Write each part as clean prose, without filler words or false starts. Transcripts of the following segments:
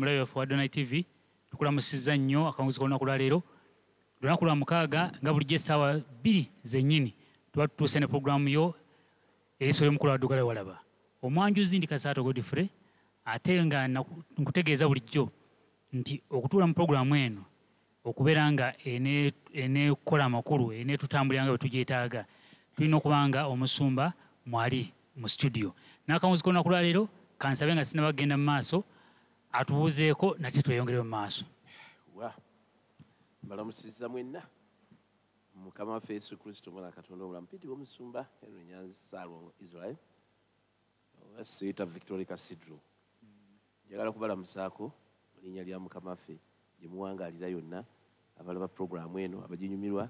omulabi waffe wa Adonai TV tukulamusizza nnyo akanguzi k'olunaku lwa leero lunaku lwa mukaaga nga bulijjo essaawa 2 zennyini tuba tutuuse ne pulogulaamu yo eriiso ly'omukulu wa ddugala walaba omwanjuzi ndi Kasaato Godfrey ate nga nkutegeeza bulijjo nti okutuula mu pulogulaamu eno okubeera nga eneekola amakulu eneetutambulira nga bwe tugyetaaga tulina okuba nga omusumba mwali mu studio n'akanguzi k'olunaku lwa leero kansabe nga sinaba kugenda mu maaso atubuuzeeko nate tweyongere mu maaso mbalamusizza mwenna mukama waffe Yesu Kristo mwana Katonda omulamu mpitibwa omusumba Nyanzi Salwa Israel owa Seeta Victoria Cathedral njagala kubalamusaako mu linnya lya mukama waffe gye muwangaalira yonna abalaba pulogulaamu eno abaginyumirwa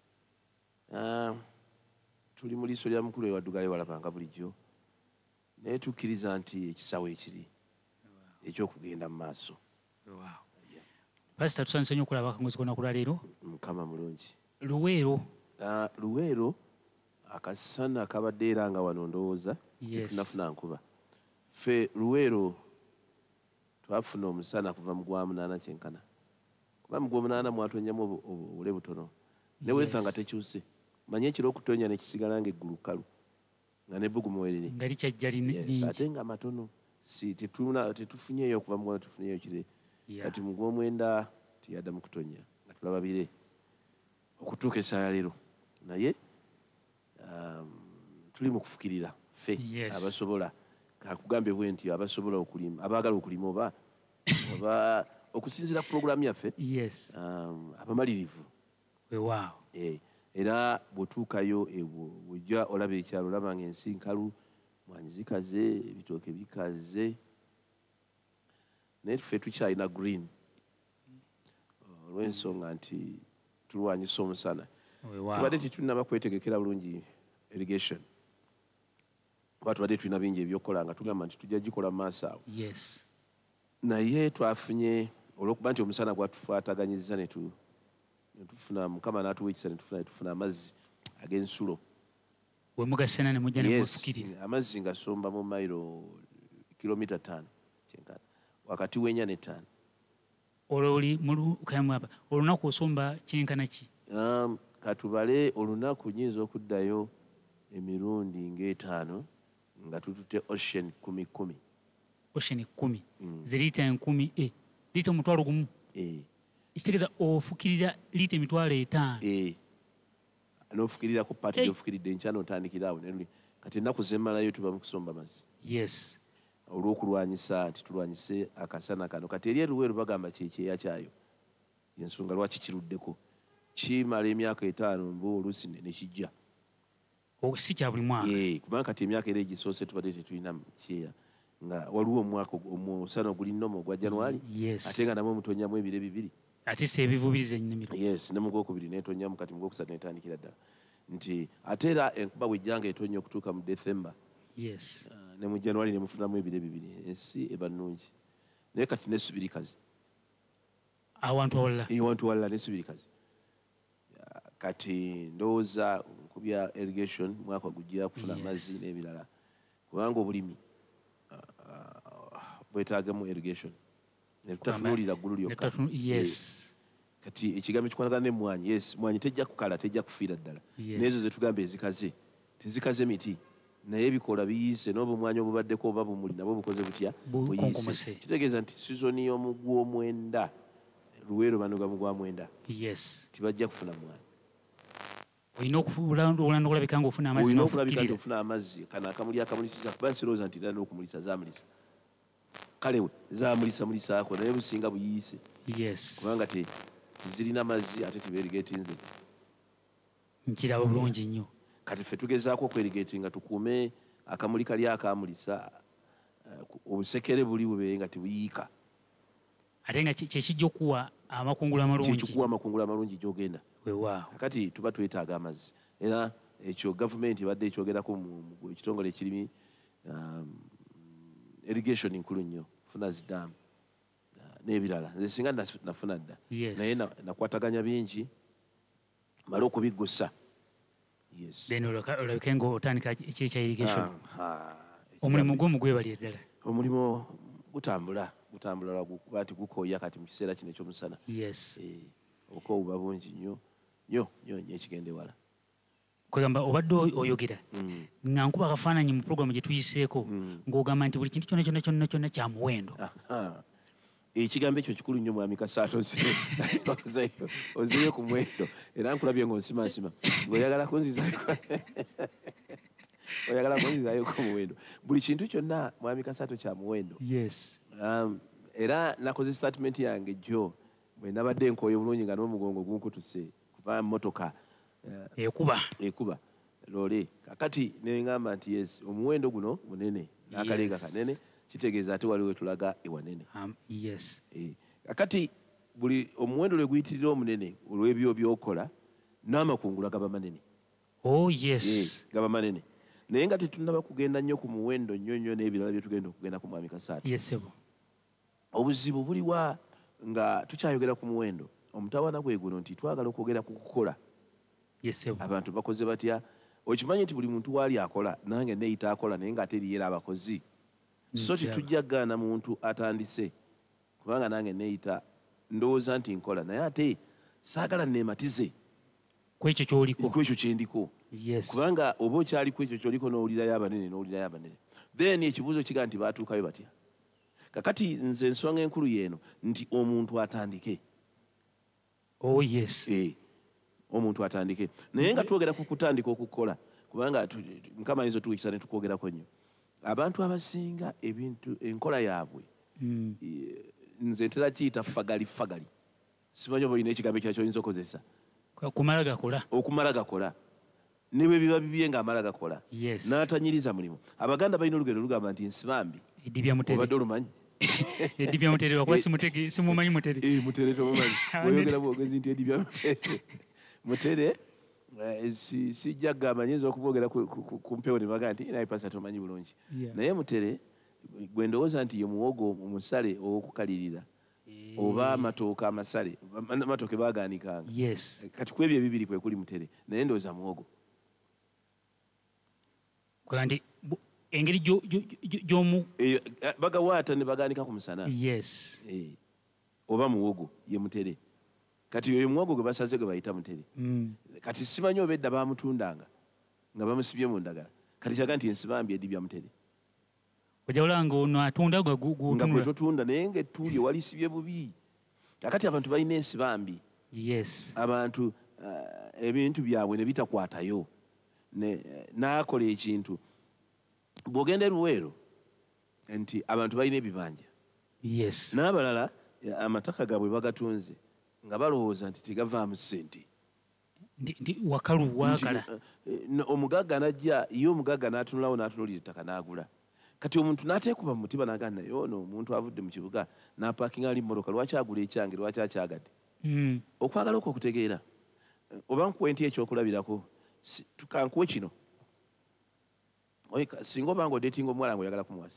tuli mu liiso lya mukulu wa ddugala walabanga bulijjo naye tukkiriza nti ekisawo ekiri ekyokugenda mu maaso. Pastor tusanyuse nnyo okulaba akanguzi k'olunaku lwa leero. Mukama mulungi. Luweero akasana kabadde era nga wano ndowooza tetunafuna nkuba. Ffe Luweero twafuna omusana kuva mu Gw'omunaana kyenkana. Kuba mu Gw'omunaana mwatonyamu obule butono. Ne weetha nga tekyuse. Manye ekiro okutonya ne kisigala ng'eggulu kkalu. Nga n'ebbugumu weriri. Nga likyajja lingi. Ate nga matono. Si tetufunyeeyo okuva mu Gw'omunaana tufunyeeyo kire. Kati mu Gw'omwenda teyaddamu kutonya nga tulaba bire okutuuka essaawa leero naye tuli mu kufukirira ffe abasobola kakugambye bwe nti abasobola okulima abaagala okulima oba okusinziira ku pulogulaamu yaffe abamalirivu era bw'otuukayo bw'ojja olaba ekyalo olaba nga ensi nkalu mwanyi zikaze ebitooke bikaze naye ffe tukyalina green olw'ensonga nti tulwanyisa omusana tubadde tetulinaba kwetegekera bulungi irrigation kuba tubadde tulina bingi ebyokukola nga tugamba nti tujja gikola mu maaso awo naye twafunye olw'okuba nti omusana gwatufaataganyizza netufuna mukama n'atuwa ekisa netufuna amazzi ag'ensulo wemugasena ne mujja ne mufukirira amazzi ngasomba mu mayiro kilomita 5 kyenkana wakati w'ennya n'ettaano olunaku osomba kyenkana ki katubale olunaku nyinza okuddayo emirundi ng'etaano nga tututte ocean 10 ocean 10 ze liita 10 liita omutwalo gumu ekitegeeza ofukirira liita emitwalo 5 n'ofukirirako paati gyofukiridde enkya n'otandikira awo kati ennaku zemmalayo tuba mu kusomba mazzi olw'okulwanyisa nti tulwanyise akasana kano kati eri Luweero bagamba kyekyeya kyayo ensonga lwaki kiruddeko kimala emyaka 5 mbu oluusi ne kijja si kya buli mwaka kubanga kati emyaka era egisoose tubadde tetulina kyeya nga waliwo omwaka omusana oguli nnomo ogwa January ate nga namwe omutonyamu ebire 2 ate si ebivubiriza ennimiro ne mu Gwokubiri neetonyamu kati mu Gwokusatu netandikira ddala nti ate era enkuba bw'ejjanga etonya okutuuka mu December ne mu January ne mufunamu ebire 2 ensi eba nnungi naye kati nesubiri kazi awantu awalala nesubiri kazi kati ndowooza nkubya irrigation mwaka gujja kufuna amazzi n'ebirala kubanga obulimi bwetaagamu irrigation netutatunulira ggulu lyokka kati ekigambo ekikwanagana n'emmwanyi mmwanyi tejja kukala tejja kufiira ddala n'ezo zetugamba ezikaze tezikaze miti naye ebikola biyiise n'obumwanyi obubaddeko oba bumuli nabwo bukoze butya buyiise kitegeeza nti sizoni y'omugw'omwenda Luweero banoga mu Gw'omwenda tibajja kufuna mwanyi olina okulanda okulabika nga ofuna amazzi olina okulabika nti ofuna amazzi kano akamuli akamulisiza kuba nsirowooza nti era n'okumulisa zaamulisa kale we zaamulisa-mulisaako naye businga buyiise kubanga tezirina mazzi ate tibeerigeetinze nkiraba bulungi nnyo kati ffe tugezaako okwerigeetinga tukuume akamuli kali akaamulisa obusekere buli bube nga tebuyiika ate nga kyekijja okuwa amakungula amalungi kyekikuwa amakungula amalungi gy'ogenda kati tuba twetaaga amazzi era ekyo gavumenti ebadde ekyogerako mu ekitongole ekirimi irrigation nkulu nnyo funa zidaamu n'ebirala nze singa nafuna dda naye nakwataganya bingi male okubiggusa olabike ng'otandika ekiri kya irrigation omulimu gw'omugwebalye ddala omulimu gutambula gutambula kuba nti gukooya kati mu kiseera kino ekyomusana. Obukoowu buba bungi nnyo nnyo nnyo ekigenda ewala. Kwegamba obadde oyogera nga nkuba akafaananyi mu pulogulaamu gye tuyiseeko ng'ogamba nti buli kintu kyonna kya muwendo. Ekigambo ekyo kikulu nnyo mwami Kasaato ozeeyo ku muwendo era nkulabye ng'onsimasima ng'oyagala kunzizaayo ku muwendo. Buli kintu kyonna mwami Kasaato kya muwendo. Era nakoze statement yange jjo bwe nabadde nkooye bulungi nga n'omugongo gunkutuse kuba mmotoka ekuba loole. Kakati neŋŋamba nti yes omuwendo guno munene n'akaleega kanene kitegeeza ate waliwo tulaga ewanene. Kakati buli omuwendo lwe guyitirira omunene olw'ebyo by'okola n'amakungula gaba manene. Gaba manene. Naye nga tetunnaba kugenda nnyo ku muwendo nnyo n'ebirala bye tugenda okugenda ku mwami Kasaato. Obuzibu buliwa nga tukyayogera ku muwendo. Omutawaana gwe guno nti twagala okwogera ku kukola. Abantu bakoze batya? Okimanyi nti buli muntu waali akola nange neeyita akola naye nga teriyeera abakozi. So tetujja kugaana muntu atandise kubanga nange neeyita ndowooza nti nkola naye ate saagala neematize ku ekyo ky'oliko. Ku ekyo kye ndiko. Kubanga oba okyali ku ekyo ky'oliko n'owulirayo abanene. Then ekibuuzo kigaa nti baatuukayo batya? Kakati nze ensonga enkulu y'eno nti omuntu atandike. Omuntu atandike. Naye nga twogera ku kutandika okukola kubanga Mukama ayinza otuwikisa ne tukwogerako nnyo. Abantu abasinga ebintu enkola yaabwe nze ntera kiyita fagali. Simanyi oba olina ekigambo ekyo ky'oyinza okozesa. Okumala gakola. Ne bwe biba bibye ng'amala gakola. N'atanyiriza mulimu. Abaganda balina olugero lugamba nti ensibambi. Obadde olumanyi? Edibya mutere wakuba simumanyi mutere. Mutere tomumanyi. Oyogera bwogezi nti edibya mutere. Mutere sijja kugamba nyinza okubwogera ku mpewo ne baga nti naye pasa tomanyi bulungi. Naye mutere gwe ndowooza nti ye muwogo omusale ow'okukalirira oba amatooka amasale amatooke baagaanikanga. Kati ku ebyo ebibiri kwe kuli mutere naye ndowooza muwogo. Engeri gy'omu bagawaata ne bagaanika ku musana. Oba muwogo ye mutere. Kati oyo muwogo gwe basaze gwe bayita mutere. Kati simanyi oba edda baamutundanga nga bamusibye mu ndagala. Kati kyaga nti ensibambi edibya mutere. Ojawula ng'ono atunda nga gwe totunda naye ng'ettuulye walisibye bubi. Kakati abantu balina ensibambi. Abantu ebintu byabwe ne bitakwatayo n'akola ekintu. Bw'ogenda Luweero nti abantu balina ebibanja. N'abalala amataka gaabwe bagatunze nga balowooza nti tegavaamu ssente. Wakalu waagala. Omugagga n'ajja ye omugagga n'atunulawo n'atunuulira ettaka n'agula. Kati omuntu n'ateekuba mu mutima n'agamba naye ono omuntu avudde mu kibuga n'apaakinga ali mmotoka lwaki agula ekyange lwaki akyagadde. Okwagala okwo okutegeera oba nkuwe nti ekyokulabirako tukankuwe kino. Singa oba ng'odeetinga omuwala ng'oyagala kumuwasa.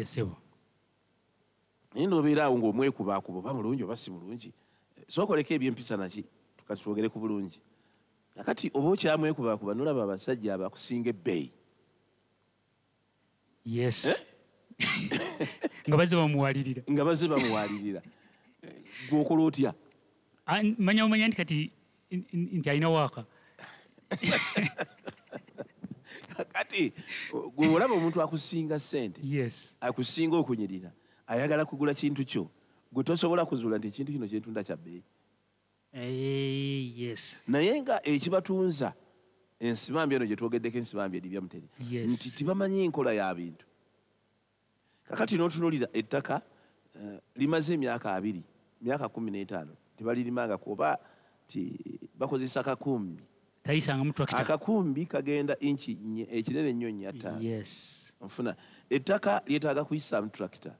Naye n'obeera awo ng'omwekubaakuba oba mulungi oba si mulungi. Sookoleko ebyempisa naki tukati twogere ku bulungi. Kakati oba okyamwekubaakuba n'olaba abasajja abakusinga ebbeeyi. Nga bazze bamuwalirira. Gw'okola otya? Manya nti kati nti alina waaka. Kati gwe olaba omuntu akusinga ssente, akusinga okunyirira, ayagala kugula kintu kyo, gwe tosobola kuzuula nti ekintu kino kyentunda kya bbeeyi. Naye nga ekibatunza ensibambi eno gye twogeddeko ensibambi edibya mutere nti tibamanyi nkola ya bintu. Kakati n'otunuulira ettaka limaze emyaka 2, myaka 15 tebalirimanga kuba ti bakozesa kakumbi. Akakumbi kagenda inchi ekinene nnyo 4. Nfuna ettaka lyetaaga kuyisaamu tractor.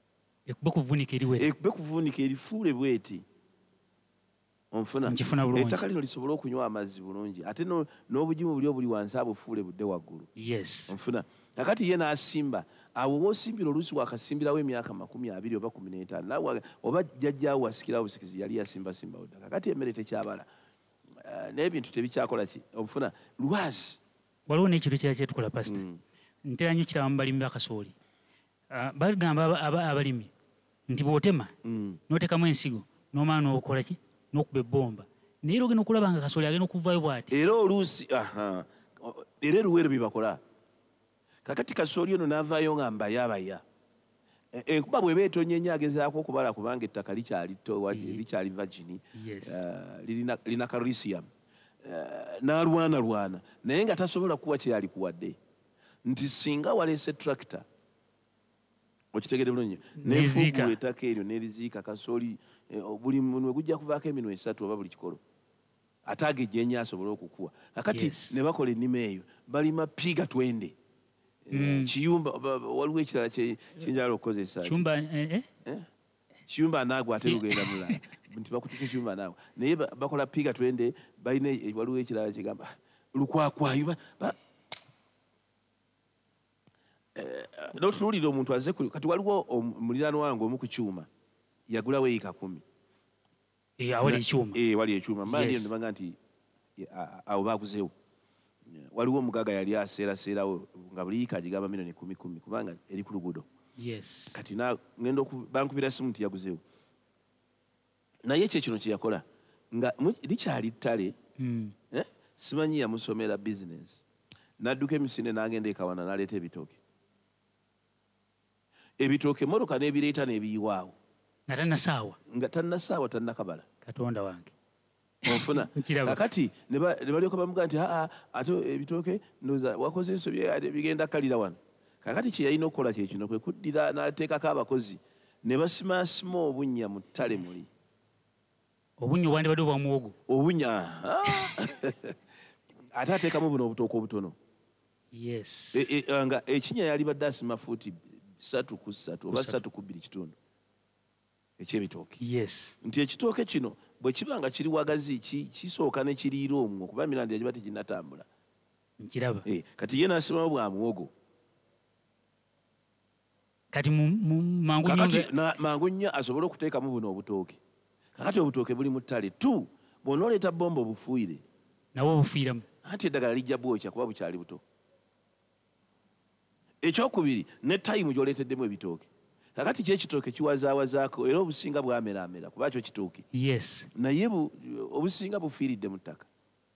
Ekube kuvuunika erifuule bweti. Onfuna ettaka lino lisobola okunywa amazzi bulungi ate n'obugimu buli obuli wansi abufuule budde waggulu. Onfuna kakati ye n'asimba awo w'osimbira oluusi wakasimbirawo emyaka 20 oba 15 oba jjajjaawo wasikirawo busikizi yali yasimbasimbawo dda. Kakati emmere tekyabala n'ebintu tebikyakola ki obufuna lwazi. Waliwo n'ekintu kirala kye tukola pasita. Ntera nnyo kiraba mu balimi b'akasooli. Bagamba abalimi nti bw'otema n'oteekamu ensigo n'omala n'okola ki n'okuba ebbomba naye era ogenda okulaba nga kasooli agenda okuvaayo bw'ati era oluusi era eruweero bye bakola kakati kasooli ono n'avaayo nga mbayabaya enkuba bw'eba etonnya ennyo agezaako okubala kubanga ettaka likyali vagini lirina calcium n'alwanalwana naye nga tasobola kuwa kye yali kuwadde nti singa waleese tractor okitegedde bulungi nefuugula ettaka eryo n'eriziika kasooli buli munwe gujja kuvaako eminwe 3 oba buli kikolo ate agejjenya asobole okukuwa kakati ne bakola ennima eyo balima piga 20 kiyumba waliwo ekirala kyenjala okukozesa kiyumba anaagwa ate lugenda mulala nti bakututa ekiyumba anaagwa naye bakola piga 20 balina waliwo ekirala kigamba lukwakwayo notunuulira omuntu azze kati waliwo muliraano wange omu ku kyuma yagulawo eika 10 wali ekyuma mbandiyo nebanga nti awo baguzeewo waliwo omugaga yali aseeraseerawo nga buli yiika agigamba milioni 10 kubanga eri ku luguudo kati ngenda bankubira simu nti yaguzeewo naye ekyo kino kyeyakola nga likyali ttale simanyi yamusomera bizinesi n'adduka emisinde n'agenda ekawana n'aleeta ebitooke emotoka n'ebireeta n'ebiyiwaawo nga tannasaawa tannakabala katonda wange onfuna kakati ne balyoka bamugaa nti ate ebitooke ndowooza wakoze ensobi bigenda kalira wano kakati kye yalina okukola kyekino kwe kuddira n'ateekako abakozi ne basimaasima obunnya mu ttale muli obunnya obwandibadde obwa muwogo obunnya ate ateekamu buno obutooke obutono nga ekinya yalibadde asima fuuti 3 ku 3 oba 3 ku 2 kitundu ekyebitooke nti ekitooke kino bwe kiba nga kiri wagazi kisooka ne kiriira omwo kuba mirandi yagiba teginnatambula nkiraba kati ye n'asimamu bwa muwogo kati mangu nnyo asobole okuteekamu buno obutooke kakati obutooke buli mu ttale tu bw'onooleeta bomba obufuuyire nabwo obufiiramu anti eddagala lijja bwokya kuba bukyali buto ekyokubiri ne tayimu gy'oleeteddemu ebitooke kakati kyekitooke kiwazaawazaako era obusinga bwameraamera kuba kyo kitooke naye obusinga bufiiridde mu ttaka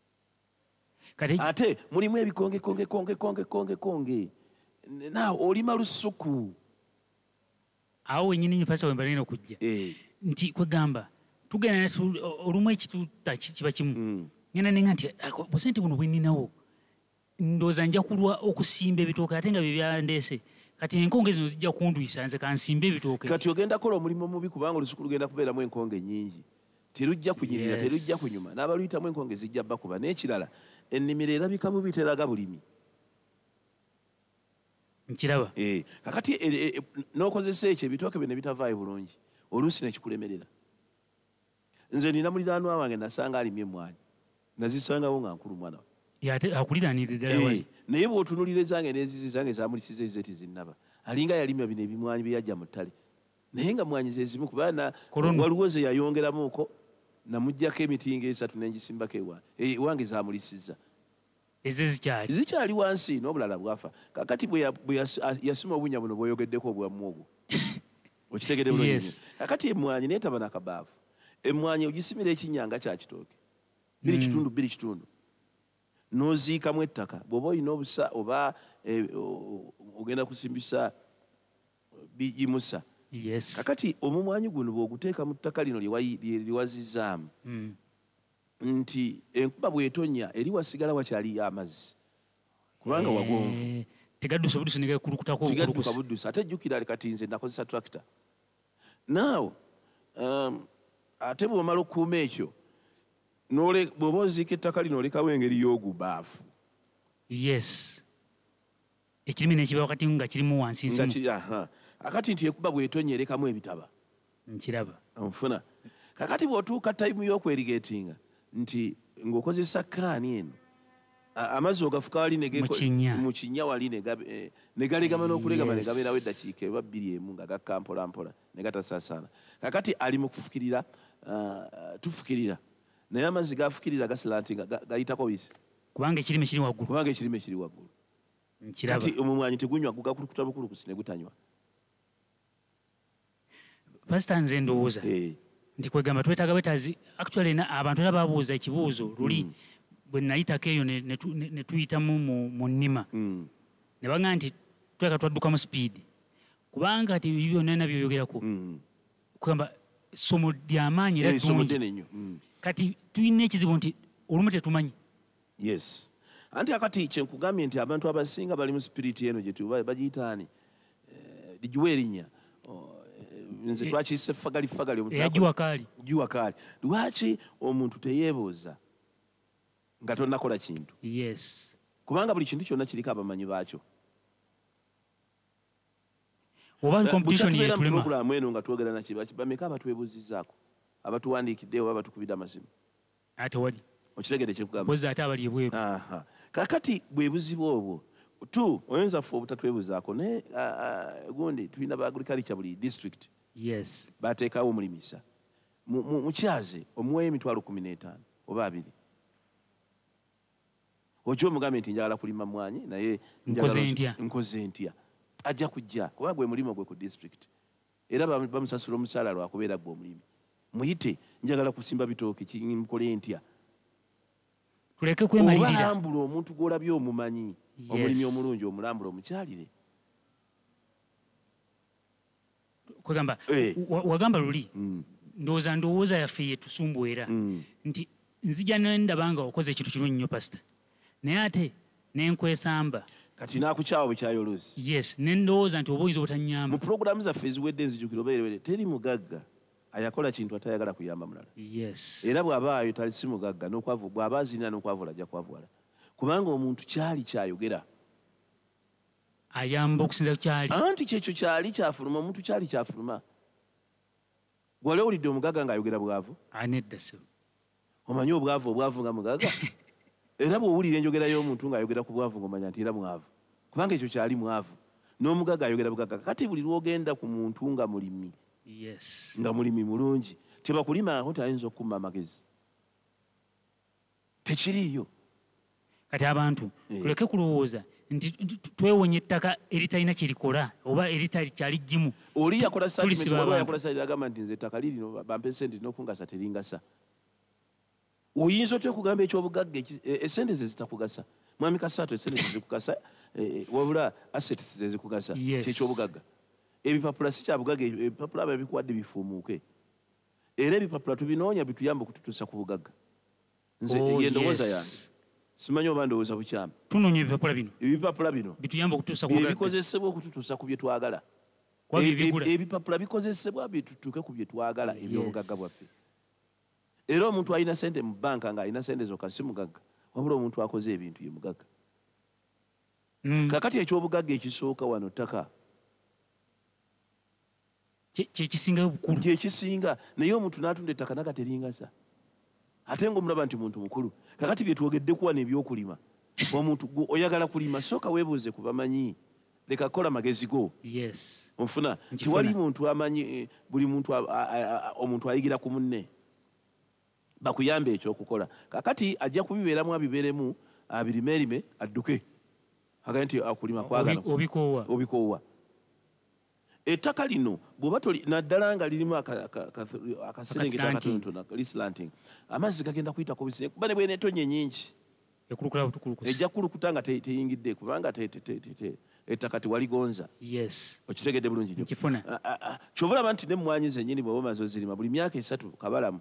ate mulimu ebikongekongekongekongekonge naawe olima lusuku awo wenyini nyipasa wembalina okujja nti kwegamba tugenda olumu ekituta kiba kimu ngenda nenga nti busente buno bweninawo ndooza nja kulwa okusimba ebitooke ate nga byebyandeese kati enkonge zino zijja kundwisa nze kansimba ebitooke kati ogenda kukola omulimu mubi kubanga olusuku lugenda kubeeramu enkonge nnyingi terujja kunyirira terujja kunyuma n'abaluyitamu enkonge zijja bakuba n'ekirala ennimiro erabika bubi teraga bulimi nkiraba kakati n'okozesa ekyo ebitooke bino bitavaayo bulungi oluusi nekikulemerera nze nina muliraanwa wange nasanga alimye emmwanyi nazisangawo nga nkulu mwana akuliraanirira ddala naye bw'otunulira ezange n'ezizi zange zamulisiza ezize tezinnaba alinga yalimya bino ebimwanyi bye yajja mu ttale naye nga mwanyi zezimu kubanga waliwo ze yayongeramuuko namuggyako emiti nga 3 n'engisimbako ewange zamulisiza zikyali wansi n'obulala bwafa kakati bwe yasima obunya buno bweyogeddeko obwa muwogo okitegedde bulungi kakati emmwanyi neetaba nakabaafu emmwanyi ogisimira ekinyanga kya kitooke 2 kitundu n'oziikamu ettaka bw'oba olina obusa oba ogenda kusimbisa bijimusa kakati omumwanyi guno bw'oguteeka mu ttaka lino liwazizaamu nti enkuba bw'etonya eri wasigala wakyali amazzi kubanga wagonvu tegaddusa buddusi negakulukutako tigadduka buddusi ate jjukira kati nze nakozesa tractor naawe ate bw'omala okukuuma ekyo bw'oba oziika ettaka lino olekawo engeri y'ogubaafu ekirimi nekiba wakati nga kirimu wansi akati nti enkuba bw'etonya erekamu ebitaba nkiraba onfuna kakati bw'otuuka tayimu y'okwerigeetinga nti ng'okozesa kaani eno amazzi ogafuka wali mu kinnya wali ne galegama n'okulegama ne gabeerawo eddakiika eba 2 nga gakka mpolampola ne gatasaasaana kakati ali mu kufukirira tufukirira naye amazzi gafukirira gasala nti gayitako bisi kubanga ekirime kiri waggulu kati omumwanyi tegunywa gugakulukuta bukulukusi ne gutanywa Pastor nze ndowooza nti kwegamba twetaaga bwetaazi actually abantu era babuuza ekibuuzo luli bwe nayitako eyo ne tuyitamu mu nnima ne bagamba nti tweka twadduka mu speed kubanga ati byonna nabyoyogerako kugamba somo ly'amaanyi era ddungi kati tulina ekizibu nti olumu tetumanyi. Yes. Anti akati kyenkugambye nti abantu abasinga bali mu spiriti eno gye bagiyitaani ligiwa erinnya nze twakiyise fagali giwakaali. Lwaki omuntu teyeebuuza nga tonnakola kintu? Yes. Kubanga buli kintu kyonna kiriko abamanyi baakyo. Bukyatubeera mu puroguramu eno nga twogera bameka abatwebuuzizzaako abatuwandiikidde oba batukubidde amasimu? Ate wali okitegedde kyekugamba ate abali ebweru. Kakati bwe buzibu obwo tu oyinza ffe obutatwebuuzaako naye gundi tulina ba agriculture buli district bateekawo omulimisa mukyaze omuweeyo emitwalo 15 oba 2 ojja omugambe nti njagala kulima mwanyi naye nkoze ntya ajja kujja kuba gwe mulimo gwe ku district era bamusasula omusaala lwakubeera gwe omulimi muyite njagala kusimba bitooke kimukole ntya. Tuleke kwemalirira. Olambula omuntu gw'olabye omumanyi omulimi omulungi omulambula omukyalire. Kwegamba wagamba luli ndowooza yaffe yetusumbuera nti nzija nendabanga okoze ekintu kirungi nnyo pastor naye ate nenkwesamba kati naakukyawa bukyayolusi. Yes, nendowooza nti oba oyinza obutanyamba. Mu puroguramu zaffe eziwedde nzijukira obeerewere teri mugagga ayakola kintu atayagala kuyamba mulala. Yes. Era bw'abaayo tali si mugagga bw'aba azina n'okwavula ajja kwavula kubanga omuntu kyali kyayogera ayamba okusinza kyali anti kyekyo kyali kyafuluma omuntu kyali kyafuluma. Gwali owulidde omugagga ng'ayogera bwavu? Nedda so. Omanyi obwavu nga mugagga? Era bw'owulira enjogera y'omuntu ng'ayogera ku bwavu ng'omanya nti era mwavu kubanga ekyo kyali mwavu n'omugagga ayogera bugagga. Kati buli lwogenda ku muntu nga mulimi nga mulimi mulungi tebakulima aho tayinza okukuma amagezi tekiriiyo. Kati abantu tuleke kulowooza nti twewonya ettaka eritalina kirikola oba erikyali ggimu. Oli yakola statement oba yakola statement agamba nti nze ettaka lirino bampe sente n'okungasa teringasa. Oyinza otya okugamba ekyobugagga esente ze zitakugasa? Mwami Kasaato esente ze zikugasa wabula assets ze zikugasa kyekyobugagga. Ebipapula si kyabugagga ebipapula babikuwadde bifuumuuke era ebipapula tubinoonya bituyamba okututuusa ku bugagga. Nze yendowooza yange simanyi oba ndowooza bukyama tunoonya ebipapula bino bituyamba okutuusa ku bugagga ebikozesebwa okututuusa ku bye twagala. Ebipapula bikozesebwa bitutuuke ku bye twagala ebyobugagga bwaffe. Era omuntu alina sente mu banka ng'alina sente zokka si mugagga wabula omuntu akoze ebintu ye mugagga. Kakati ekyobugagga ekisooka wano ttaka kyekisinga obukulu kyekisinga naye omuntu n'atunda ettaka naga teringasa ate ng'omulaba nti muntu mukulu. Kakati bye twogeddeku wano ebyokulima omuntu oyagala kulima sooka weebuuze ku bamanyi leka kukola magezi go onfuna tiwali muntu amanyi buli muntu omuntu ayigira ku munne bakuyambe ekyokukola. Kakati ajja kubibeeramu abibeeremu abirimerime adduke agaye nti akulima kwagala obikoowa. Ettaka lino bw'oba naddala nga lirimu akaserengeta akatonotono lislanting amazzi gagenda kuyitako bisinga kuba ne bweneetonye nyingi ejja kulukuta nga teyingidde kubanga ettaka tewaligonza. Okitegedde bulungi nnyo. Kyova olaba nti n'emmwanyi zennyini bw'oba omaze ozirima buli myaka 3 kabalamu.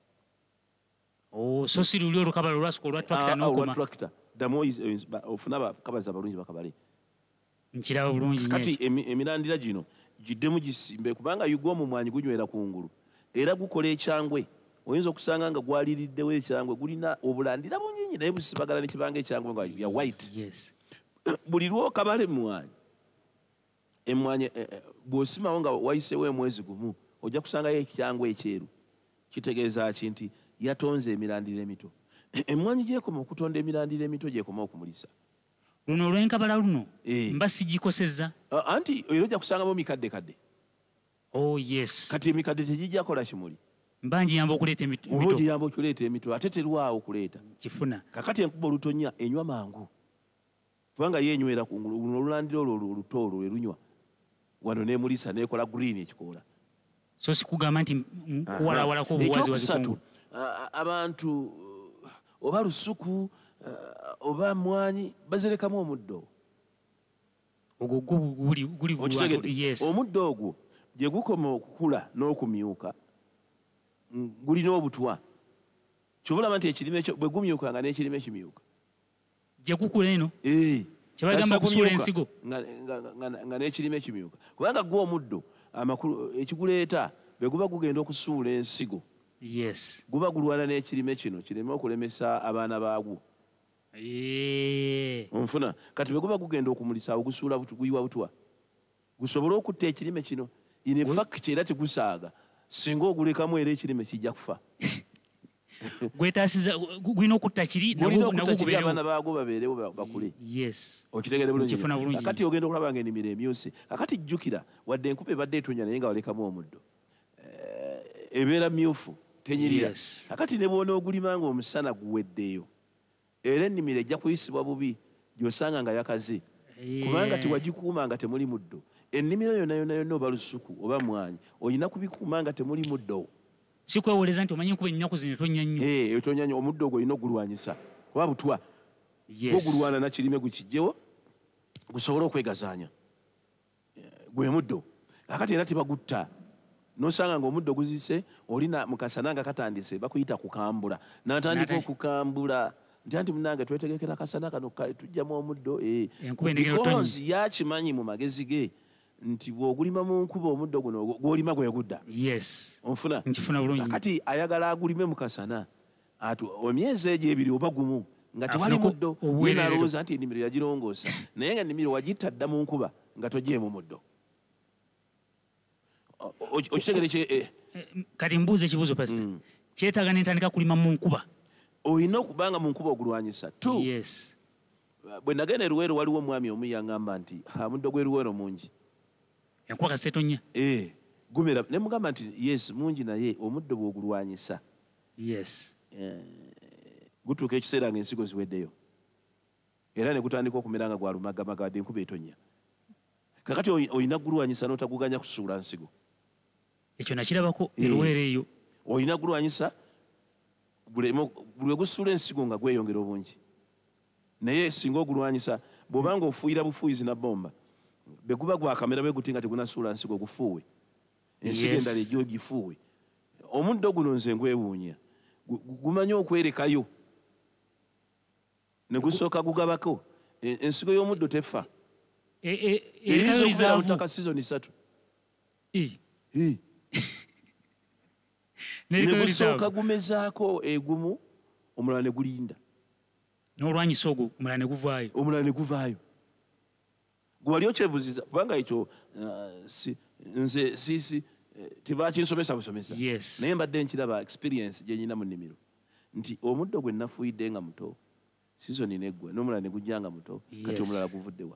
So si luli olukabala olwasooka olwa tractor n'okoma ddamu ofuna bakabaza abalungi bakabale. Nkiraba bulungi kati emirandira gino giddemu gisimbe kubanga yugwa omumwanyi gunywera kungulu era gukola ekyangwe. Oyinza okusanga nga gwaliriddewo ekyangwe gulina obulandira bunyinyi naye busibagala nekibanga ekyangwe nga ya white. Buli lwokabala emmwanyi bw'osimawo nga wayisewo emwezi gumu ojja kusangayo ekyangwe ekyeru. Kitegeeza ki nti yatonze emirandira emito. Emmwanyi gyekoma okutonda emirandira emito gyekoma okumulisa. Luno olw'enkabala luno mba sigikosezza anti era ojja kusangamu mikaddekadde. Kati emikadde tegijja kola kimuli mba ngiyamba okuleeta emito. Oba ogiyamba okuleeta emito ate terwawo okuleeta kifuna. Kakati enkuba olutonya enywa mangu kubanga yenywera kungulu. Luno olulandira olwo oluto olwo erunywa wano n'emulisa n'ekola green ekikoola. so sikugamba nti kuwalawalako obuwazi wazikungu abantu oba lusuku oba mwanyi bazirekamu omuddo ogwo guli omuddo ogwo gye gukoma okukula n'okumyuka gulina obutwa kyobulaba nti ekirime ekyo bwe gumyuka nga n'ekirime kimyuka gye gukula eno kyebagamba kusuula ensigo nga n'ekirime kimyuka kubanga gwa omuddo amakulu ekiguleeta bwe guba gugenda okusuula ensigo guba gulwana n'ekirime kino kireme okulemesa abaana baagwo onfuna kati bwe guba gugenda okumulisa awo gusuula guyiwa butwa gusobole okutta ekirime kino in fact era tegusaaga singa ogulekamu era ekirime kijja kufa gwetaasiza gulina okutta kiri abaana baagwo babeerewo bakule okitegere bulungi kakati ogenda okulaba nga ennimiro emyuse kakati jjukira wadde enkuba ebadde etonnya naye nga walekamu omuddo ebeera myufu tenyirira kakati ne bwona ogulima nga omusana guweddeyo era ennimiro ejja kuyisibwa bubi gy'osanga nga yakaze kubanga tiwagikuuma nga temuli muddo ennimiro yonna oba lusuku oba mwanyi olina kubikuuma nga temuli muddo sikwewoleza nti omanyi enkuba ennaku zino etonya nnyo etonya nnyo omuddo ogwo olina ogulwanyisa oba butwa ogulwana nakirime gukijjewo gusobole okwegazaanya gwe muddo kakati era tebagutta nosanga ng'omuddo guzise olina mukasana nga katandise bakuyita kukambula n'atandika okukambula nti munange twetegekera akasana kano tujjamu omuddo because yakimanyi mu magezi ge nti bw'ogulima mu nkuba omuddo guno gw'olima gwegudda onfuna kati ayagala agulime mu kasana emyezi egyo ebiri oba gumu nga tewali muddo ye nalowooza nti ennimiro yagirongoosa naye nga ennimiro wagitta dda mu nkuba nga togyemu muddo okitegere kati mbuuza ekibuuzo pasita kyetaaga nentandika kulima mu nkuba olina okubanga mu nkuba ogulwanyisa bwe nagenda eruweero waliwo omwami omu yaŋŋamba nti muddo gw'eruweero mungi enkuba kasita etonya gumera ne mugamba nti mungi naye omuddo bw'ogulwanyisa gutuuka ekiseera ng'ensigo ziweddeyo era ne gutandika okumera nga gwalumagamaga wadde enkuba etonya kakati olina gulwanyisa n'otaguganya kusuula nsigo ekyo nakirabako eruweero eyo olina gulwanyisa buli gusuula ensigo nga gweyongera obungi naye singa ogulwanyisa bw'obanga ofuuyira bufuuyizi na bomba bwe guba gwakamera bwe guti nga tegunasuula nsigo gufuuwe ensigo endala ejyo gifuuwe omuddo guno nze ngwewuunya gumanyi okwerekayo ne gusooka gugabako ensigo y'omuddo tefa eyinza okubeera butaka sizoni 3 ne gusooka gumezaako egumu omulala ne gulinda n'olwanyisa ogwo omulala ne guvaayo gwe wali okyebuziza kubanga ekyo nze tebakinsomesa busomesa naye mbadde nkiraba experience gye nyina mu nnimiro nti omuddo gwe nafuuyidde nga muto sizoni neggwa n'omulala ne gujja nga muto kati omulala guvuddewa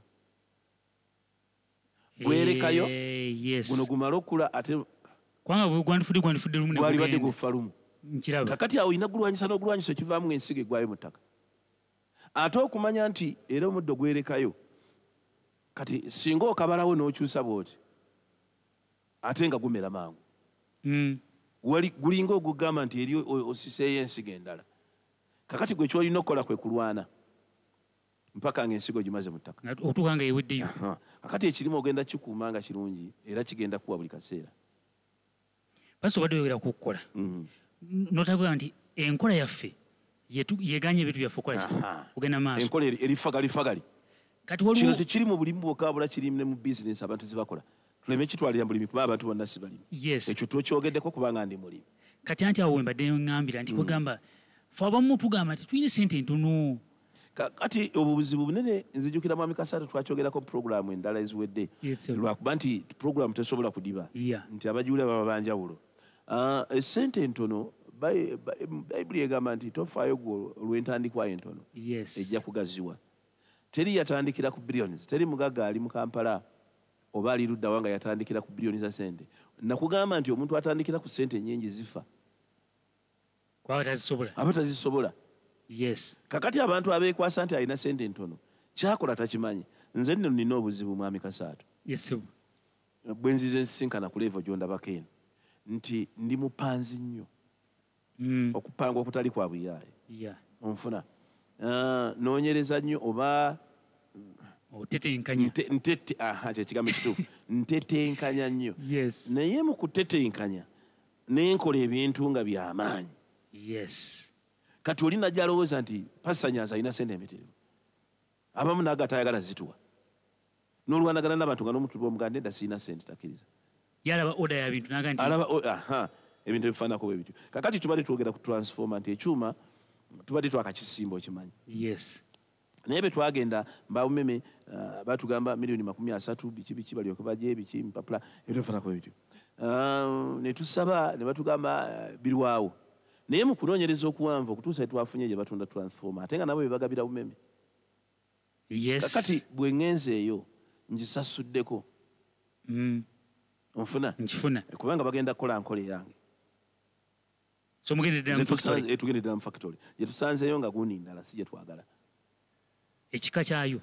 gwerekayo guno gumala okukula ate gwalibadde gufa lumu kakati awo olina gulwanyisa n'ogulwanyisa ekivaamu ng'ensigo eggwayo mu ttaka ate okumanya nti era omuddo gwerekayo kati singa okabalawo n'okyusa bw'oti ate nga gumera mangu gulinga ogugamba nti eri osiseeyo ensigo endala kakati gwe kyolina okukola kwe kulwana mpaka ng'ensigo gimaze mu ttaka otuuka nga eweddeyo kakati ekirimu ogenda kikuuma nga kirungi era kigenda kuwa buli kaseera pasita obadde oyogera ku kukola notabula nti enkola yaffe yeganya ebintu byaffe okukola ogenda maaso enkola erifagali kino tekiri mu bulimu bwokka wabula kiri ne mu bizinesi abantu zebakola tuleme kitwalira mulimi kuba abantu bonna si balimi ekyo twekyogeddeko kubanga ndi mulimi kati anti awo wembadde ŋŋambira nti kwegamba fe abamu tugamba nti tulina sente ntono kati obubuzibu bunene nzijukira mwami Kasata twakyogerako puroguramu endala eziwedde lwakuba nti puroguramu tesobola kudiba nti abajiwulira baba banjawulo esente entono bayibuli egamba nti tofaayo gwe olw'entandikwayo entono ejja kugaziwa teri yatandikira ku billions teri mugagga ali mu Kampala oba ali luddawa nga yatandikira ku billions za sente nakugamba nti omuntu atandikira ku sente nnyingi zifa aba tazisobola kakati abantu abeekwasa nti alina sente entono kyakola takimanyi nze nno nina obuzibu mwami Kasata bwe nzize nsisinkana ku levo gy'ondabako eno nti ndi mupanzi nnyo okupanga okutali kwa buyaaye onfuna noonyereza nnyo oba kyekigambo ekituufu ntetenkanya nnyo naye mu kutetenkanya nenkola ebintu nga byamaanyi kati oli najja alowooza nti Pastor Nyanzi alina sente emiterevu abamu naga atayagala zituwa n'olwanagana n'abantu nga n'omutuba omuganda edda sirina sente takkiriza yalaba oda ya bintu naga nti ebintu ebifaanako bwe bityo kakati tubadde twogera ku transforma nti ekyuma tubadde twakakisimba okimanyi naye bwe twagenda mbawumeme batugamba milioni 30 biki balyoke baje biki mpapula ebintu ebifaanako bwe bityo ne tusaba ne batugamba birwawo naye mu kunoonyereza okuwanvu okutuusa twafunye gye batunda transforma ate nga nabo bebagabira bumeme kakati bwe ŋŋenze eyo ngisasuddeko onfuna kubanga bagenda kukola nkola eyange tugendedde mu factory gye tusanzeeyo nga gundi ndala si gye twagala ekika kyayo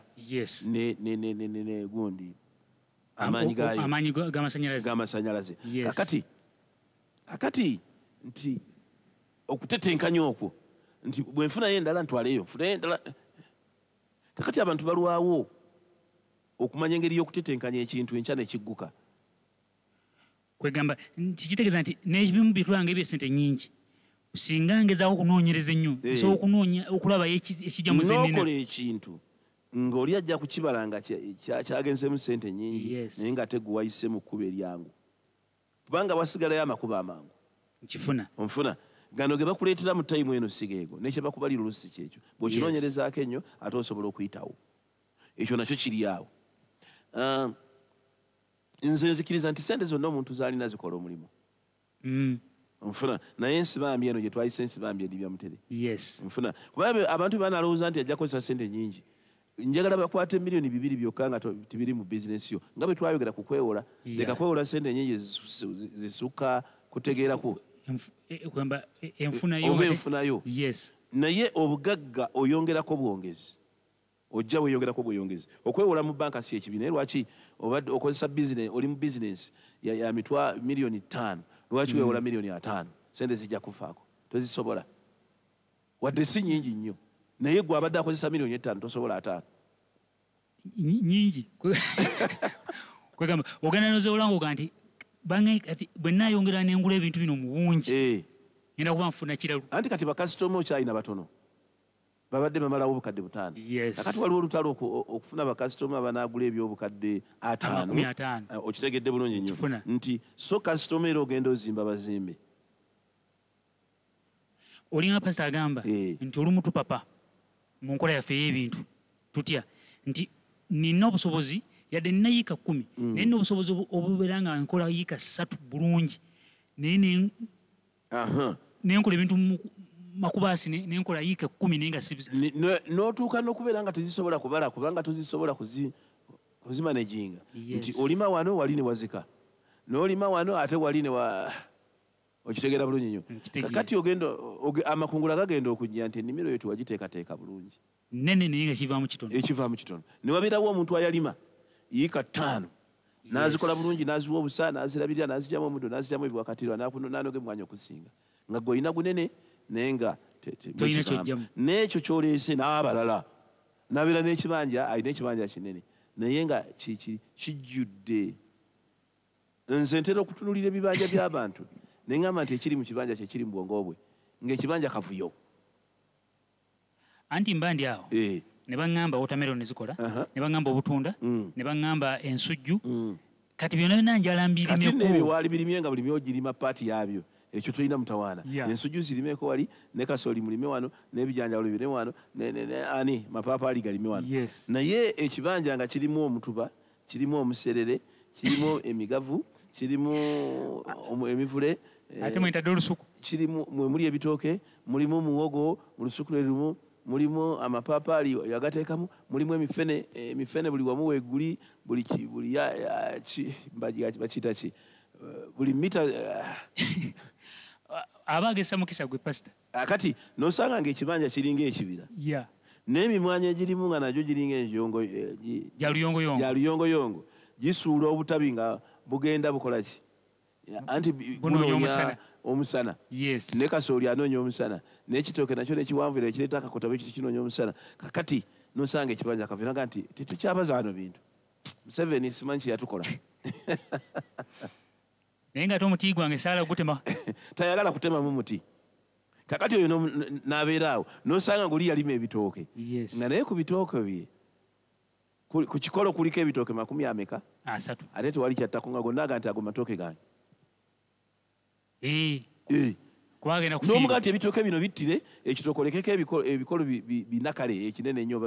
ne gundi amaanyi gaayo g'amasanyalaze kakati nti okutetenkanya okwo nti bwe nfunayo endala ntwaleyo nfunayo endala kakati abantu balwawo okumanya engeri y'okutetenkanya ekintu enkya nekigguka kwegamba nti kitegeeza nti n'ebimu bitulanga ebyesente nnyingi singa ngezaako okunoonyereza ennyo nsobola okunoonya okulaba ekijja mu zenina n'okola ekintu ng'oli ajja kukibala nga kyagenzemu sente nnyingi naye nga tegwe wayise mu kkubo eryangu kubanga wasigalayo amakubo amangu nkifuna onfuna gano ge bakuleetera mu tayimu eno sigeego nekye bakubalira olusi kyekyo bw'okinoonyerezaako ennyo ate osobola okuyitawo ekyo nakyo kiri awo nze nzikiriza nti sente zonna omuntu zaalina zikola omulimu nfuna naye ensibambi eno gye twayise ensibambi edibya mutere nfuna kuba abantu banalowooza nti ajja kukozesa sente nyingi njagala bakwate milioni 2 byokka nga tibiri mu bizinesi yo nga bwe twayogera ku kwewola leka kwewola sente nyingi zisukka kutegeerako oba enfunayo naye obugagga oyongerako bwongezi ojja weyongerako bweyongezi okwewola mu banka si ekibi naye lwaki obadde okozesa bizinesi oli mu bizinesi ya mitwa milioni 5 lwaki wewola milioni 5 sente zijja kufaako tozisobola wadde si nyingi nnyo naye gwe abadde akozesa milioni 5 tosobola 5 nyingi kwegamba ogenda nozewola nga nti bange kati bwe nnaayongera nengula ebintu bino mu bungi ngenda kuba nfuna kiralu anti kati bakasitoma okyalina batono babadde bamalawo obukadde 5 kakati waliwo olutalo okufuna bakasitoma banaagula ebyobukadde 5 okitegedde bulungi nnyo nti so kasitoma era ogenda ozimba bazimbe olinga pasita agamba nti olumu tupapa mu nkola yaffe ey'ebintu tutya nti nina obusobozi yadde nina yiika 10 naye nina obusobozi obubeera nga nkola yiika 3 bulungi naye nenkola ebintu makubaasi nenkola yiika 10 naye nga n'otuuka n'okubeera nga tezisobola kubala kubanga tozisobola kuzimanaginga nti olima wano wali ne wazika n'olima wano ate wali ne okitegeera bulungi nnyo kakati ogenda amakungula gagenda okujja nti ennimiro yo tiwagiteekateeka bulungi nene naye nga ekivaamu kitono ne wabeerawo omuntu ayalima yiika 5 n'azikola bulungi n'aziwa obusa n'azirabirira n'azigyamu omuddo n'azigyamu ebiwakatirwa n'anoga emwanya okusinga nga gwe olina gunene naye nga n'ekyo kyoleese n'abalala n'abeera n'ekibanja alina ekibanja kinene naye nga kijjudde nze ntera okutunulira ebibanja by'abantu ne ŋŋamba nti ekiri mu kibanja kyekiri mu bwongo bwe ng'ekibanja kavuyo anti mba ndi awo ne baŋŋamba watermelon ne zikola ne baŋŋamba obutunda ne baŋŋamba ensujju kati byonna byonna njala mbirimeko kati n'ebyo waali birimye nga buli myogirima paati yaabyo ekyo tulina mutawaana ensujju zirimeko wali ne kasooli mulime wano n'ebijanjalo birime wano ani mapaapaali galime wano naye ekibanja nga kirimu omutuba kirimu omuserere kirimu emigavu kirimu emivule ate mwentadde olusuku kirimu mwemuli ebitooke mulimu omuwogo mu lusuku lwe lumu mulimu amapaapaali yagateekamu mulimu emifene buli wamu weeguli buli bakiyita ki buli mita abaagesa mukisa gwe pasita kati nosanga ng'ekibanja kiringa ekibira n'emimwanya egirimu nga nagyo giringa enjongo gyaluyongoyongo gisuula obutabi nga bugenda bukola ki anti bunoonya omusana ne kasooli anoonya omusana n'ekitooke nakyo nekiwanvira ekireeta akakota bwe kiti kinoonya omusana kakati nosanga ekibanja akaviraga nti tetukyabaza wano bintu Museveni simanyi kyeyatukola naye nga ate omuti gwange saala gutema tayagala kutemamu muti kakati oyo n'abeera awo nosanga nguli yalima ebitooke nga naye ku bitooke bye ku kikolo kuliko ebitooke 30 ate tewali kyattako nga gonnaga nti ago matooke gange n'omuga nti ebitooke bino bittire ekitooke olekeko ebikolo binakale ekinene nnyo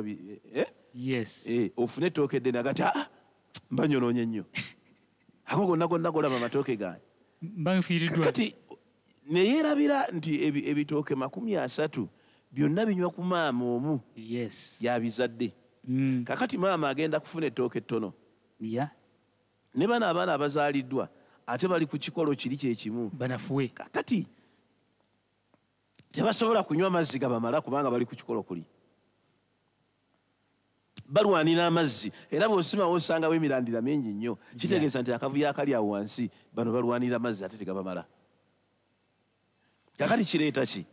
ofune ettooke eddene agati mbanyonoonye nnyo ako gonna golaba matooke gange kakati neyeerabira nti ebitooke 30 byonna binywa ku maama omu yabizadde kakati maama agenda kufuna ettooke ettono ne bano abaana abazaaliddwa ate bali ku kikolo kiri kyekimu kakati tebasobola kunywa mazzi gabamala kubanga bali ku kikolo kuli balwanira amazzi era bw'osimawo osangawo emirandira mingi nnyo kitegeeza nti akavuyo akali awo wansi bano balwanira amazzi ate tegabamala kakati kireeta ki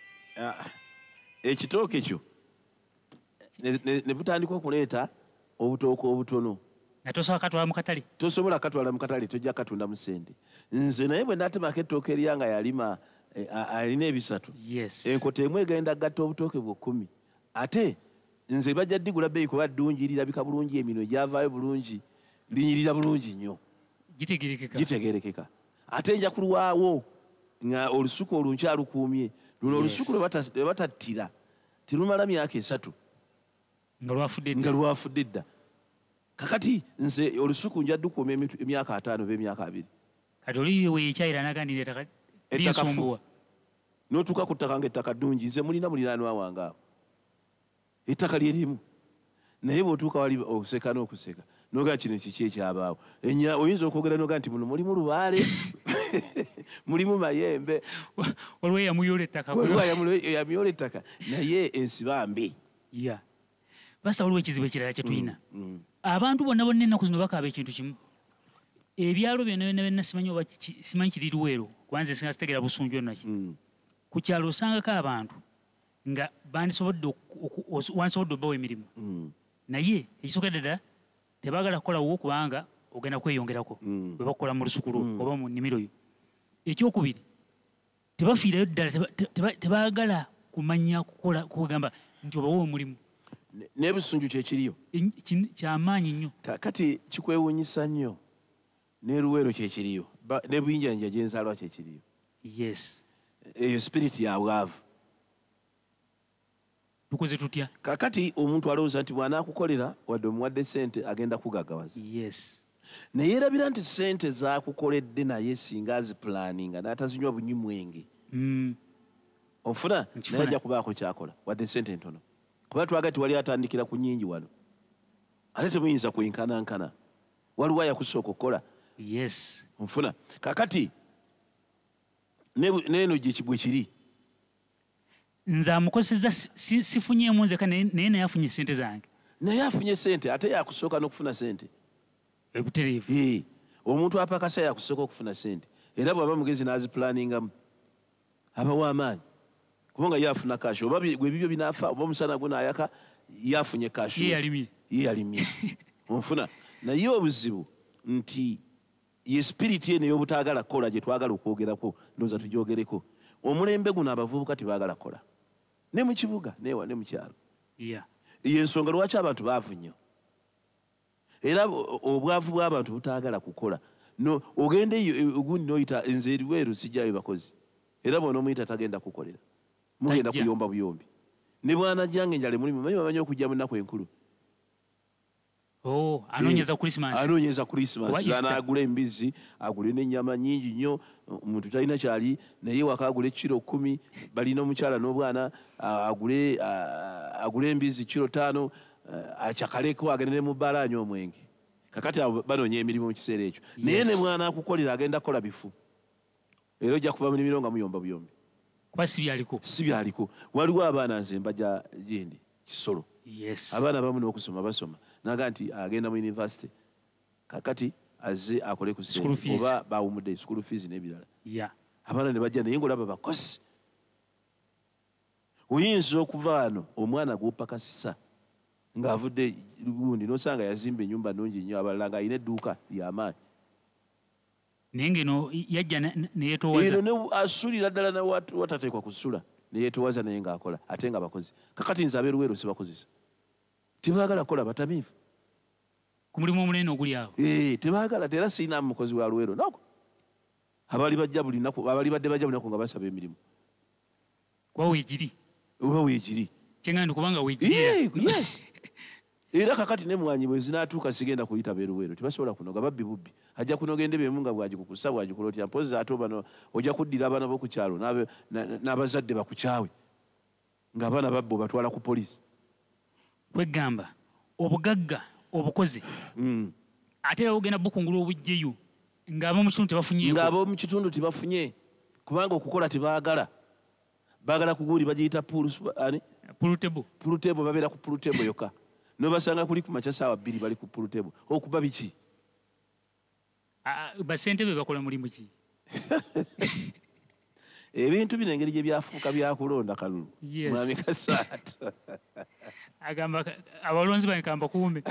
ekitooke kyo ne butandika okuleeta obutooke obutono tosobola katwala mu katale tojja katunda mu ssente nze naye bwe natemako ettooke eryanga yalima alina ebisatu enkota emu egenda gatta obutooke bwe 10 ate nze bajja ddigula bbeeyi kuba ddungi lirabika bulungi emino gyavaayo bulungi linyirira bulungi nnyo gitegerekeka ate nja kulwawo nga olusuku olunkyalukuumye luno olusuku lwe batattira terumala myaka 3 nga lwafudde dda kakati nze olusuku nja ddukuuma emyaka 5 oba emyaka 2 kati oli weekyayira nagandira ettaka n'otuuka ku ttaka ng'ettaka ddungi nze muliraanwa wange awo ettaka lyerimu naye bw'otuuka wali oseka n'okuseka noga kino kiki ekyabaawo oyinza okwogera noga nti muno mulimu lubaale mulimu mayembe olwo yamuyoola ettaka naye ensiba mbi basa waliwo ekizibu ekirala kye tulina abantu bonna ennaku zino bakaaba ekintu kimu ebyalo byonna simanyi kiri Luweero kubanze singa sitegera busunju onnaki ku kyalo osangako abantu nga wandisobodde obbawo emirimu naye ekisookedde ddala tebaagala kukolawo kubanga ogenda kweyongerako bwe bakola mu lusuku lwo oba mu nnimiro yo ekyokubiri tebafiirayo ddala tebaagala kumanya kukola kugamba nti obawo omulimu n'ebusunju kyekiriyo kyamaanyi nnyo kati kikwewuunyisa nnyo ne Luweero kyekiriyo ne Buyinjanja gyenzaalwa kyekiriyo eyo sipiriti ya bwavu tukoze tutya kakati omuntu alowooza nti bw'anaakukolera wadde omuwadde ssente agenda kugagawaza naye erabira nti ssente zaakukoledde naye singa azipulaninga n'atazinywa bunywi mwenge ofuna naye ajja kubaako kyakola wadde ssente ntono kuba twaga ti wali atandikira ku nnyingi wano ate temuyinza kwenkanankana waliwo yakusooka okukola onfuna kakati neeno bwe kiri nze amukozesezza sifunyeemu nzeka naye naye afunye ssente zange naye afunye ssente ate yakusooka n'okufuna ssente ebutereevu omuntu apakasa yakusooka okufuna ssente era bw'aba mugezi n'azipulaningamu abawa amaanyi kubanga yafuna kashi oba gwe bibyo binaafa oba omusana gunaayaka yafunye kashi ye yalimye onfuna naye obuzibu nti ye sipiriti eno ey'obutaagala kukola gye twagala okwogerako ndowooza tugyogereko omulembe guno abavubuka tebaagala kukola ne mu kibuga neewa ne mu kyalo y'ensonga lwaki abantu baavu nnyo era obwavu bw'abantu butaagala kukola ogende ogundi noyita nze Luweero sijjayo bakozi era bwona omuyita tagenda kukolera mugenda kuyomba buyombi ne bwanajjange enjala mulimu manyi bamanyi okujja mu nnaku enkulu anoonyeza Krismasi anaagula embizzi agule n'ennyama nnyingi nnyo omuntu talina kyali naye waka agula ekiro 10 balina omukyala n'obwana agule embizzi kiro 5 akyakaleko agende ne mu bbaala anywa omwenge kakati abo banoonya emirimu mu kiseera ekyo naye ne mwana akukolera agenda kukola bifu era ojja kuva mu nimiro nga muyomba buyombi kuba si byaliko waliwo abaana nze mbajja gyendi Kisolo abaana abamu n'okusoma basoma naga nti agenda mu yunivasite kakati aze akole ku ssente oba bawumudde school fees n'ebirala abaana ne bajja naye ng'olaba bakozi oyinza okuva wano omwana gw'opakasisa ng'avudde gundi n'osanga yazimba ennyumba nnungi nnyo abalala ng'alina edduuka ly'amaanyi naye ngeno yajja neyeetowaza eno ne asulira ddala watateekwa kusula neyeetowaza naye ng'akola ate nga bakozi kakati nze abeeruweero sibakozesa tebaagala kukola batamiivu ku mulimu omunene oguli awo tebaagala era siina mukozi wa luweero noko abali bajja buli nnaku abali badde bajja buli nnaku nga basaba emirimu kuba weegiri oba weegiri kyengandi kubanga weegiri yes era kakati nemwanyi bwe zinaatuuka sigenda kuyita beeruweero tebasobola kunoga babbi bubbi ajja kunoga endebe emu nga bwagikukusa bwagikulotya mpozi ate bano ojja kuddira abaana b'okukyalo n'abazadde bakukyawe ng'abaana babbe obatwala ku poliisi kwegamba obugagga obukozi ate era bugenda bukungula obujjeyo ng'ab'omu kitundu tebafunyeeko ng'ab'omu kitundu tebafunye kubanga okukola tebaagala baagala kuguuli bagiyita pulutebo babeera ku pulutebo yokka nobasanga kuli ku makya saawa 2 bali ku pulutebo okuba biki basente be bakola mulimu ki ebintu bino engeri gye byafuuka byakulonda kalulu mwami Kasaato agamba abalonzi bankamba kuume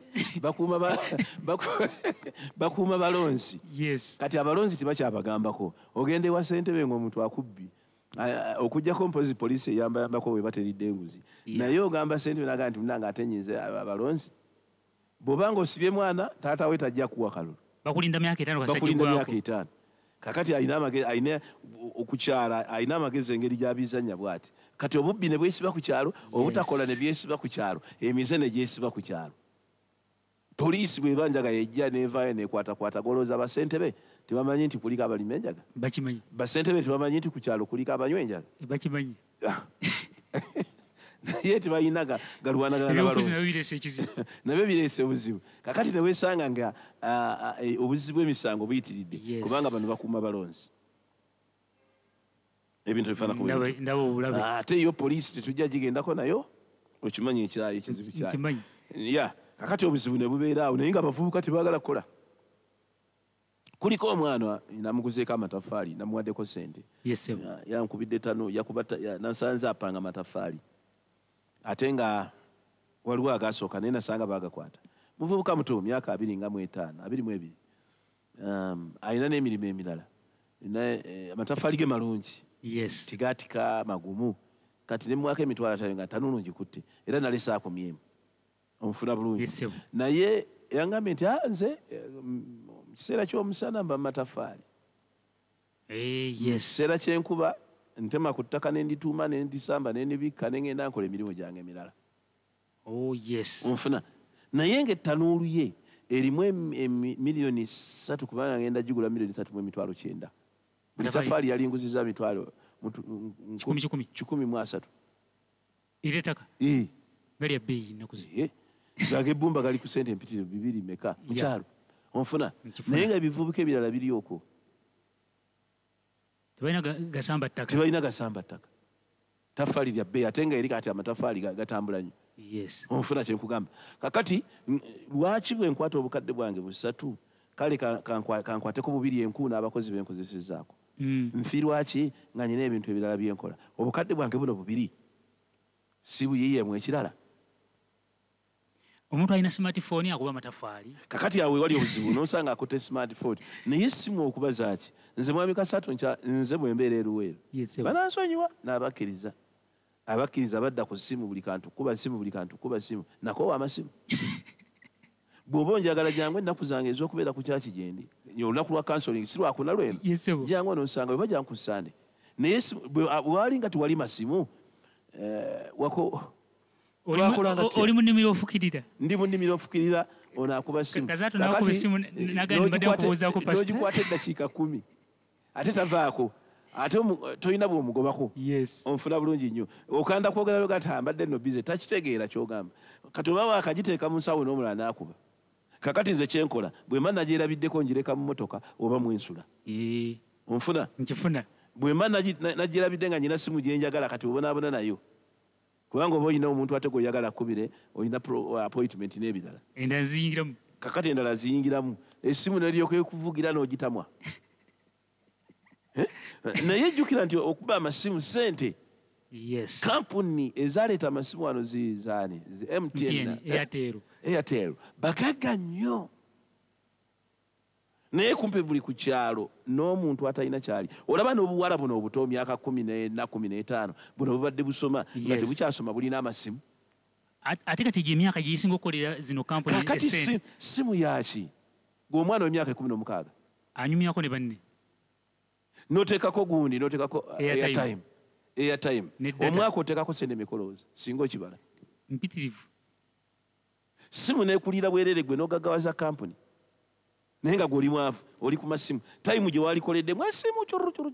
bakuuma balonzi kati abalonzi tebakyabagambako ogende wa ssentebe ng'omuntu akubbi okujjako mpozi poliisi eyambayambako we bateridde enguzi naye ogamba ssentebe naga nti munanga atenyinze abalonzi bw'obanga osibye mwana taata we tajja kuwa kalulu bakulinda myaka 5 kakati alina okukyala alina amagezi engeri gy'abizanya bw'ati kati obubbi ne bwesiba ku kyalo obutakola ne byesiba ku kyalo emize ne gyesiba ku kyalo poliisi bw'eba njaga yejja neevaayo nekwatakwata golooza basentebe tebamanyi nti kuliko abalima enjaga bakimanyi basentebe tebamanyi nti ku kyalo kuliko abanywa enjaga bakimanyi naye tebalina galwanagana n'abalonzi nabyo bireese obuzibu kakati ne weesanga nga obuzibu bw'emisango buyitiridde kubanga bano bakuuma balonzi ebintu bifaanako ate yo poliisi tetujja gigendako nayo okimanyi ekirayi ekizibu kyayo kakati obuzibu ne bubeera awo naye nga abavubuka tebaagala kukola kuliko omwana namuguzeeko amatafaali namuwaddeko sente yankubidde tano nasanze apanga amatafaali ate nga waliwo agasooka naye nasanga baagakwata muvubuka muto myaka 25 alina n'emirimu emirala amatafaali ge malungi tigatika magumu kati ne mwaka emitwalo 5 nga tanuno gikutte era nalesa akomyemu omufuna bulungi naye yangambye nti nze mu kiseera ky'omusana mba matafaali kiseera kyenkuba ntema ku ttaka nendituuma nendisamba nendibikka nengenda nkola emirimu gyange emirala onfuna naye ng'ettanuulu ye erimu miliyoni 3 kubanga ngenda gigula miliyoni 3.9 buli tafaali yalinguziza mitwalo 1,300 iri ettaka gali ya bbeeyi nakuzi gagebbumba gali ku sente empitirivu 2 meka mukyalo onfuna naye nga ebivubuka ebirala biri okwo tebalina gasamba ttaka tafaali lya bbeeyi ate nga eri kati amatafaali gatambula nnyo onfuna kyenkugamba kakati lwaki bwe nkwata obukadde bwange 3 kale kankwateko 2 enku n'abakozi benkozesezzaako nfiirwaki nga nyina ebintu ebirala byenkola obukadde bwange buno 2 si buyiyeemu ekirala omuntu alina smartphone akuba amatafaali kakati awe wali obuzibu nosanga akutte smartphone naye simu okubaza ki nze mwami Kasaato nze bwembeera eruweero banansonyiwa n'abakkiriza abakkiriza badda ku simu buli kantu kuba simu buli kantu kuba simu nakoowa amasimu bw'oba onjagala jangu ennaku zange ez'okubeera ku kyaki gyendi olunaku lwa counseling si lwakuna lweno jangu onosanga weba jankussande naye bwali nga tiwali masimu wako oli mu nnimiro ofukirira ndi mu nnimiro ofukirira ono akuba simu n'ogikwata eddakiika 10 ate tavaako ate tolina bw'omugobako onfuna bulungi nnyo okanda kwogerayo gati ambadde nno bize takitegeera kyogamba kati oba waakagiteeka mu nsawo n'omulala n'akuba kakati nze kyenkola bwe mba nagyerabiddeko njireka mu motoka oba mwensula onfuna bwe mba nagyerabidde nga nyina simu gyenjagala kati obonaabona nayo kubanga oba olina omuntu ate gweoyagala akubire olina appointment n'ebirala endala ziyingiramu kakati endala ziyingiramu essimu neryoka ekuvugira n'ogitamwa naye jjukira nti okuba amasimu ssente kampuni ezaleeta amasimu wano zizaani MTN Airtel bagagga nnyo naye kumpe buli ku kyalo n'omuntu atalina kyali olaba n'obuwala buno obuto myaka 14-15 buno bubadde busoma nga tebukyasoma bulina amasimu ate kati gye emyaka gisinga okukolera zino kampuni kakati simu yaki gw'omwana w'emyaka 16 anyumyako ne banne noteekako gundi noteekako airtime omwaka oteekako sente mikolooza singa okibala mpitirivu simu nekulira bwerere gwe n'ogaggawaza kampuni naye nga gw'oli mwavu oli ku masimu tayimu gye walikoleddemu esimu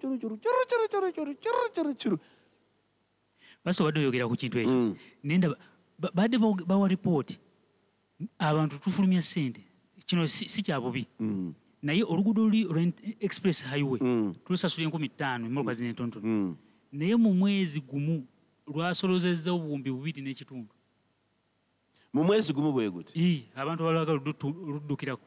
kyuru basi obadde oyogera ku kintu ekyo nenda badde bawa ripooti abantu tufulumya ssente kino si kya bubi naye oluguudo luli express highway tulusasula 5,000 emmotoka zino entonotono naye mu mwezi gumu lwasolozezza obuwumbi 2.5 mu mwezi gumu bwe gute abantu balwaga luddukirako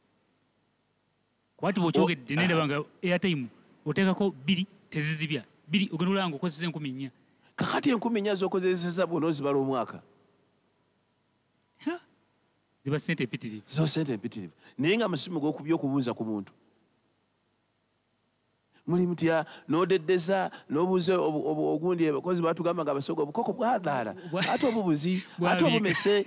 kwati bw'okyogedde nendaba nga airtime oteekako 2 tezizibya 2 ogenda olanga okozesa 4,000 kakati 4,000 z'okozeseza bwona ozibala omwaka ziba sente empitirivu zo sente empitirivu naye nga amasimu g'okubya okubuuza ku muntu muli mutya n'odeddeza n'obuuze ogundi abakozi batugamba nga abasoga obukoko bwagaala ate obubuzi ate obumese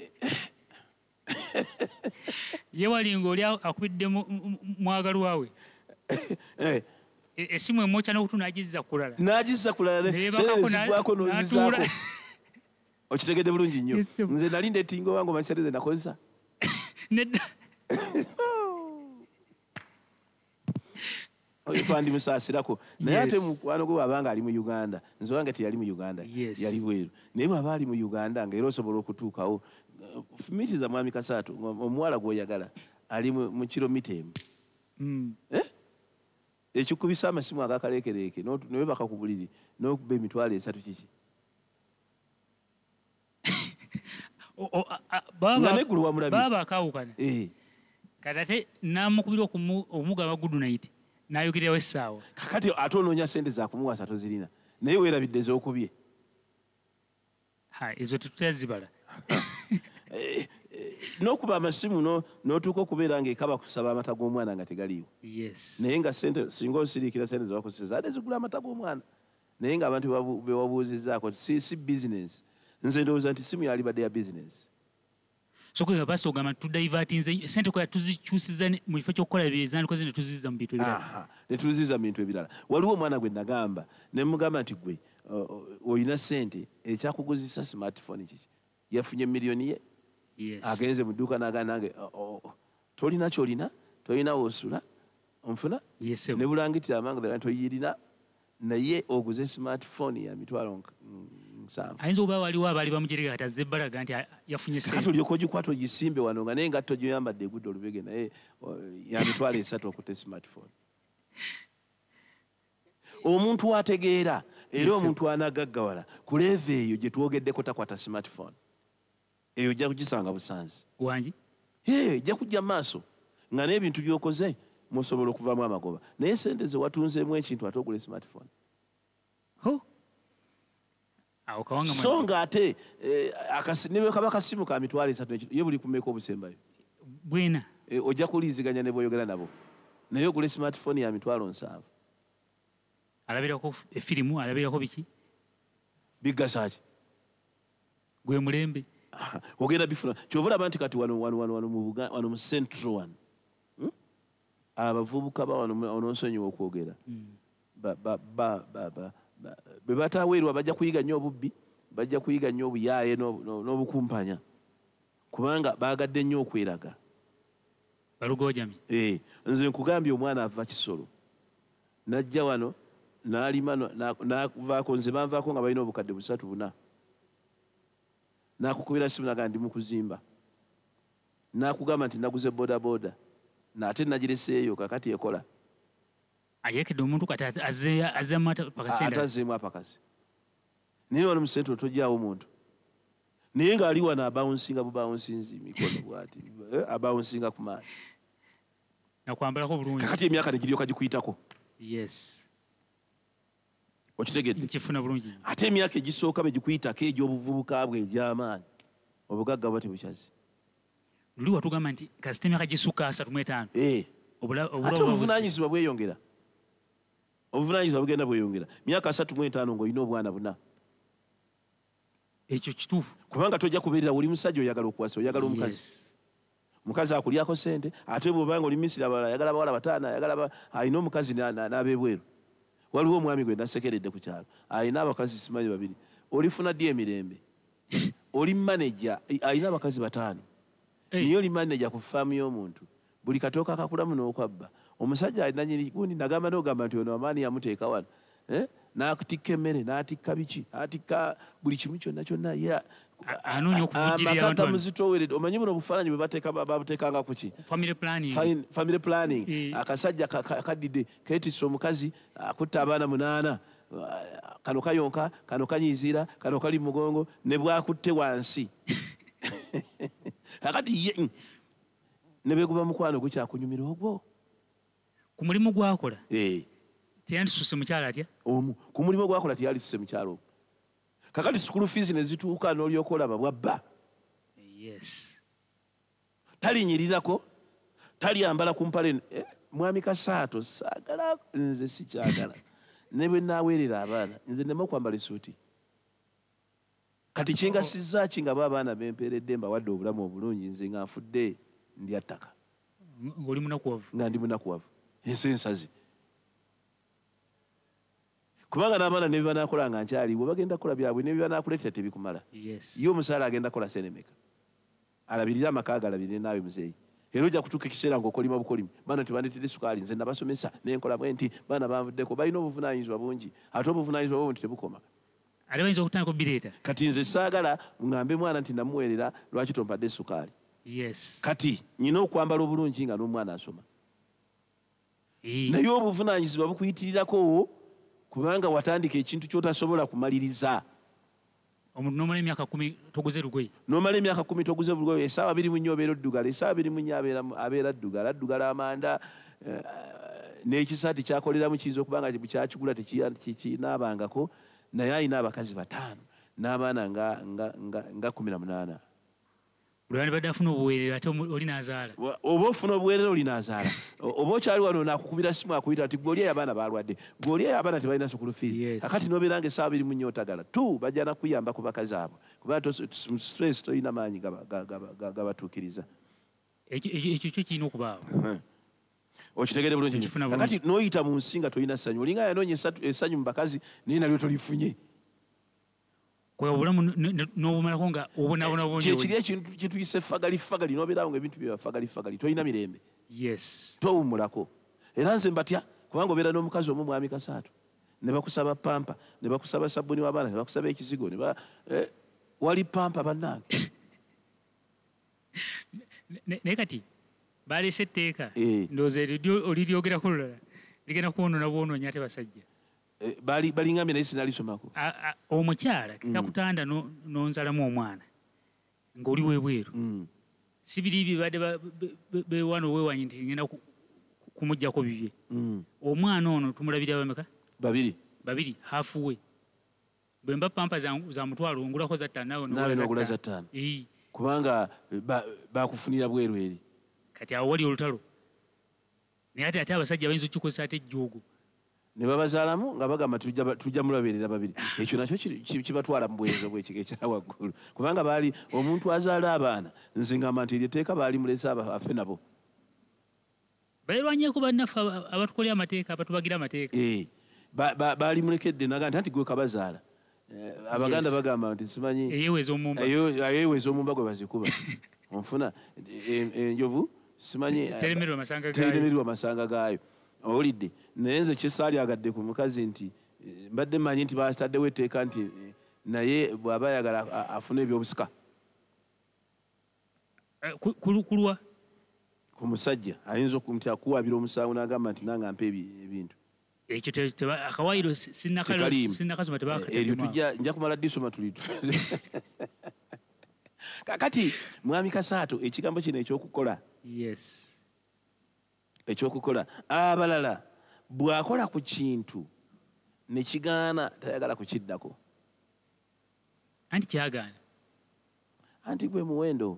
ye walinga oli akubidde mwagalwa we esimu emwokya n'okutu n'agizza kulala zigwako n'ozizaako okitegedde bulungi nnyo nze nali ndetinga owange omanyi sente ze nakozesa nedda oyo twandimusaasirako naye ate mukwano gwe bw'abanga ali mu Uganda nze owange teyali mu Uganda yali bweru naye bw'aba ali mu Uganda nga era osobola okutuukawo fumitiza mwami Kasaato omuwala gw'oyagala ali mu kilomita emu ekikubisa amasimu agakaleekereeke newebaka ku buliri n'okuba 3 kiki nga neggulu wamulabi baba akawukana kati ate namukubira omugga wa good night n'ayogererawo essaawa kakati ate onoonya sente zakumuwasa tozirina naye weerabidde ez'okubye ezo tetutazibala n'okuba amasimu n'otuuka okubeera ng'ekaba kusaba amata g'omwana nga tegaliiwo naye nga sente singa osiriikira sente zewakozesa ate zigula amata g'omwana naye ng'abantu bewabuuzizzaako si bizinesi nze ndowooza nti simu yalibadde ya bizinesi sokwega pasita ogamba tudaivatinze sente koya tuzikyusiza mu kifo ky'okukola byezandikoze ne tuziza mu bintu ebirala ne tuziza mu bintu ebirala waliwo omwana gwe nagamba ne mugamba nti gwe olina sente ekyakuguzisa smartphone kiki yafunye miliyoni ye agenze mu dduuka n'agamba nange tolina kyolina tolina woosula onfuna ne bulangitira amanga toyirina naye oguze smartphone ya mitwalo 7 ayinza okuba waliwo abaali bamujereka kati azze balaga nti yafunye kati olyoka ogikwata ogisimbe wano nga naye ngatto gyoyambadde egudde olubege naye ya mitwalo 3 okutte smartphone omuntu ategeera era omuntu anagaggawala ku leeva eyo gye twogeddeko takwata smartphone eyo ojja kugisanga busanzi wangi ejja kujja mu maaso nga n'ebintu by'okoze musobola okuvaamu amagoba naye sente ze watunzeemu ekintu ate ogula smartphone so nga ate ne kaba kasimu ka mitwalo 3 ye buli kumeeka obusembayo bwena ojja kuliiziganya ne bw'oyogera nabo naye ogula smartphone ya mitwalo 7 alabirako efirimu alabirako biki bigasaki gwe mulembe ogenda bifuna kyova olaba nti kati wano mu central one abavubuka ba wano nsonyiwa okwogera bwe bataweerwa bajja kuyiga nnyo obubbi bajja kuyiga nnyo obuyaaye n'obukumpanya kubanga baagadde nnyo okweraga balugojami nze nkugambye omwana ava Kisolo najja wano n'alima navaako nze banvaako nga balina obukadde 3-4 nakukubira simu naga ndi mu kuzimba nakugamba nti naguze bodaboda nate nagireseeyo kakati ekola ayekedde omuntu kati atazeemu apakasi naye wano mu sentro tojjaawo omuntu naye ng'ali wano abawunsinga bubawunsinzi mikono bwati abawunsinga ku maani nakwambalako bulungi kakati emyaka negiryoka gikuyitako yes okitegedde nkifuna bulungi ate emyaka egisooka begikuyitako egy'obuvubuka bwe egy'amaanyi obugagga bwa tebukyazi luli watugamba nti kasita emyaka gisukka 35 ate obuvunaanyizibwa bweyongera obuvunaanyizibwa bugenda bweyongera myaka 35 ng'olina obwana buna ekyo kituufu kubanga tojja kubeerera oli musajja oyagala okuwasa oyagala omukazi mukazi akulyako sente ate bwobanga oli misiri abalala ayagala bawala bataano ayagala alina omukazi n'abebweru waliwo omwami gwe nasekeredde ku kyalo alina abakazi simanyi babiri olifuna ddi emirembe oli maneja alina abakazi bataano niye oli maneja ku faamu y'omuntu buli katooka kakulamu n'okwabba omusajja alina nyiri gundi nagamba n'ogamba nti ono amaani yamuteeka wano n'atikka emmere n'atikka biki n'atikka buli kimu kyonna kyonna amaka muzitoweredde omanyi buno obufaananyi bwe babuteekanga ku ki family planning akasajja kaddidde keetisse omukazi akutta abaana 8 kano kayonka kano kanyiizira kano kali mugongo ne bwakutte wansi akati ne beguba mukwano gukyakunyumira ogwo ku mulimu gwakola teyandisuse mukyala atya omu ku mulimu gwakola teyalisuse mukyala omu kakati school fees ne zituuka n'olyoka olaba bwabba yes talinyirirako taliyambala ku mpale mwami Kasaato saagala nze sikyagala ne bwe naaweerera abaana nze nnema okwambala essuuti kati kingasizza ki nga bo abaana bempeeredde mbawadde obulamu obulungi nze nga nfudde ndya ttaka ng'oli munakuwavu nga ndi munakuwavu ensi ensazi kubanga n'abaana ne bibanakola nga nkyaliwo bagenda kukola byabwe ne bibanakuleetera tebikumala ye omusaala agenda kola senemeka alabirire amaka galabirire naawe muzeeyi era ojja kutuuka ekiseera ng'okolima bukolimi baana tebandetedde sukaali nze nabasomesa nenkola bwe nti baana banvuddeko balina obuvunaanyizibwa bungi ate obuvunaanyizibwa bwo nti tebukoma ate bayinza okutandika obireeta kati nze saagala ngambe mwana nti namuweerera lwaki tompadde sukaali kati nyina okwambala obulungi nga n'omwana asoma naye obuvunaanyizibwa bukuyitirirako kubanga watandika ekintu kyotasobola kumaliriza omuntu nomala emyaka 10 toguze lugoye nomala emyaka 10 toguze lugoye esaawa 24 obeera oddugala esaawa 24 abeera addugala amanda n'ekisaati kyakoleramu kiyinza okubanga kyakigula tekinaabangako naye alina abakazi 5 n'abaana nga 18 Lwani badde afuna obuweerero ate oli n'azaala oba ofuna obuweerero oli n'azaala oba okyali wano naakukubira simu akuyita ati gw'oli eyo abaana balwadde gw'oli eyo abaana tebalina school fees akati n'obeera nga essaawa 24 otagala bajja nakuyamba ku bakazi abo kubanga stress tolina maanyi gabatuukiriza ekyo kyo kirina okubaawo okitegedde bulungi akati n'oyita mu nsi nga tolina ssanyu olinga yanoonya essanyu mu bakazi naye nalyo tolifunye obulamu n'obumalako nga obonabona kyekiri ekintu kyetuyise fagali n'obeerawo nga ebintu bye fagali tolina mirembe towummulako era nze mbatya kubanga obeera n'omukazi omu mwami Kasaato ne bakusaba pampa ne bakusaba sabbuuni w'abaana ne bakusaba ekizigo wali pampa bannange naye kati baleese etteeka ndowooza oliryogerako lulala ligenda kuwonoona bwonoonya ate basajja balingambye naye sinalisomako omukyala kakutanda nonzalamu omwana ng'oli webweru si biri bibadde bewano wewanyi nti ngenda kumuggyako bibye omwana ono tumulabira bameka babiri hafu we bwe mba pampa za mutwalo ngulako za 5 nawe nogula za 5 kubanga bakufunira bweru eri kati awo wali olutalo naye ate abasajja bayinza okukikozesa ate ejjoogo ne babazaalamu nga bagamba tujja mulabeerera babiri ekyo nakyo kibatwala mu buweereza bw'ekika ekya waggulu kubanga baali omuntu azaala abaana nze ngamba nti eryo baali mulese afe nabo beerwanyeeko bannaffe abatukolera amateeka abatubagira amateeka baali mulekedde naga nti gwe kabazaala abaganda bagamba nti simanyi ayeeweza omumba gwe bazikuba onfuna enjovu simanyi teremererwa masanga gaayo owulidde naye nze kyesaalyagadde ku mukazi nti mbadde mmanyi nti bataddewo etteeka nti naye bw'aba ayagala afuna ebyobusika kulwa ku musajja ayinza okumti akuwabira omusango n'agamba nti nange mpa ebintu ekyo akawayiro sinnakasoma eryo nja kumala disoma tuli kakati mwami Kasaato ekigambo kino ekyokukola ekyokukola abalala bw'akola ku kintu ne kigaana tayagala kukiddako anti kyagaana anti gwe muwendo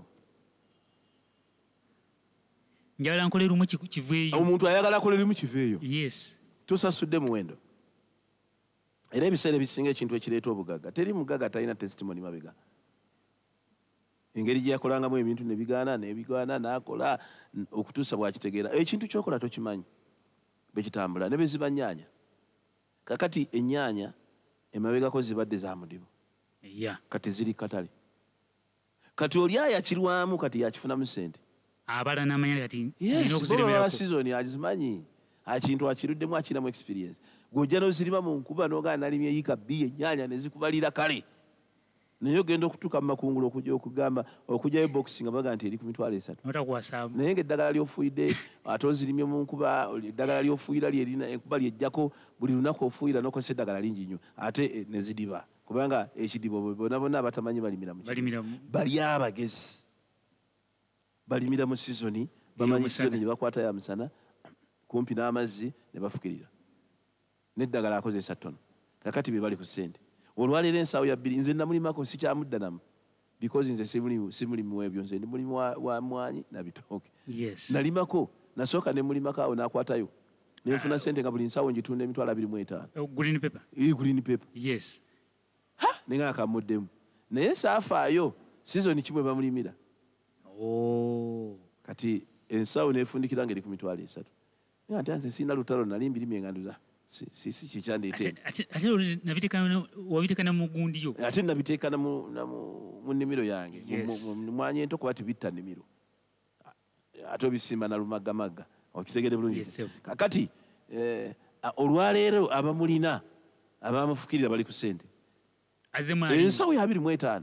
njagala nkole lumu kiveeyo omuntu ayagala akole limu kiveeyo yes tosasudde muwendo era ebiseera ebisinga ekintu ekireeta obugagga teri mugagga talina testimony mabega engeri gye yakolangamu ebintu nebigaana n'akola okutuusa bwakitegeera ekintu kyokola tokimanyi bwekitambula ne beziba nnyaanya kakati ennyaanya emabegako zibadde za mudibo kati ziri katale kati oli ayakirwamu kati yakifunamu sente abala n'amanya kati sizoni azimanyi akintu akiruddemu akinamu experience gw'ojja n'ozirima mu nkuba n'ogaa nalimye yiika bbiri ennyaanya ne zikubalira kale naye ogenda okutuuka mu makungulu okugamba okugyayo boxi nga baga nti eri ku $3 naye ng'eddagala ly'ofuuyidde ate ozirimye mu nkuba eddagala ly'ofuuyira lyerina enkuba lyejjako buli lunaku ofuuyira n'okozesa eddagala lingi nnyo ate ne zidiba kubanga ekidibo bonna bonna abatamanyi balimira mu bali abagezi balimira mu sizoni bamanyi sizoni gye bakwata ya musana kumpi n'amazzi ne bafukirira n'eddagala akozesa ttono kakati be bali ku ssente olwaleero ensaawo ya bbiri nze namulimako sikyamudda namu because nze simulimu webyo nze ndi mulimu wa mwanyi na bitooke nalimako nasooka ne mulimako awo n'akwatayo nenfuna ssente nga buli nsaawo ngitunda $25 green paper nenga akamuddemu naye saafaayo sizoni kimwe bamulimira kati ensaawo nefundikira ngeri ku $3 nga nti nze sirina lutalo nali mbirimye nga si kikyandeetera wabiteekana mu gundi yo ate nabiteekana mu nnimiro yange mwanyi ento kuba tibitta nnimiro ate obisimba na lumagamagga okitegere bulungi kakati olwaleero abamulina abamufukirira bali ku ssente ensawo ya 25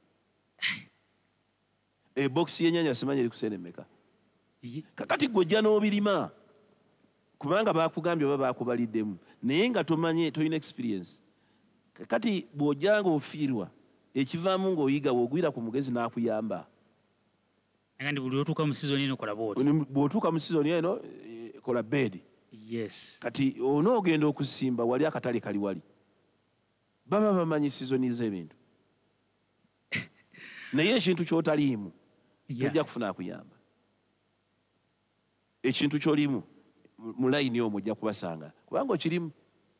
ebokisi y'ennyaanya simanyi eri ku ssente mmeka kakati gw'ojja n'obirima kubanga bakugambye oba bakubaliddemu naye nga tomanye tolina experience kati bw'ojjanga ofiirwa ekivaamu ng'oyiga bw'ogwira ku mugezi n'akuyamba bw'otuuka mu sizoni eno kola bed kati onoogenda okusimba wali akatale kali wali baba bamanyi sizoni z'ebintu naye ekintu ky'otaliimu tojja kufuna akuyamba ekintu ky'olimu mu layini omwo ojja kubasanga kubanga okirimu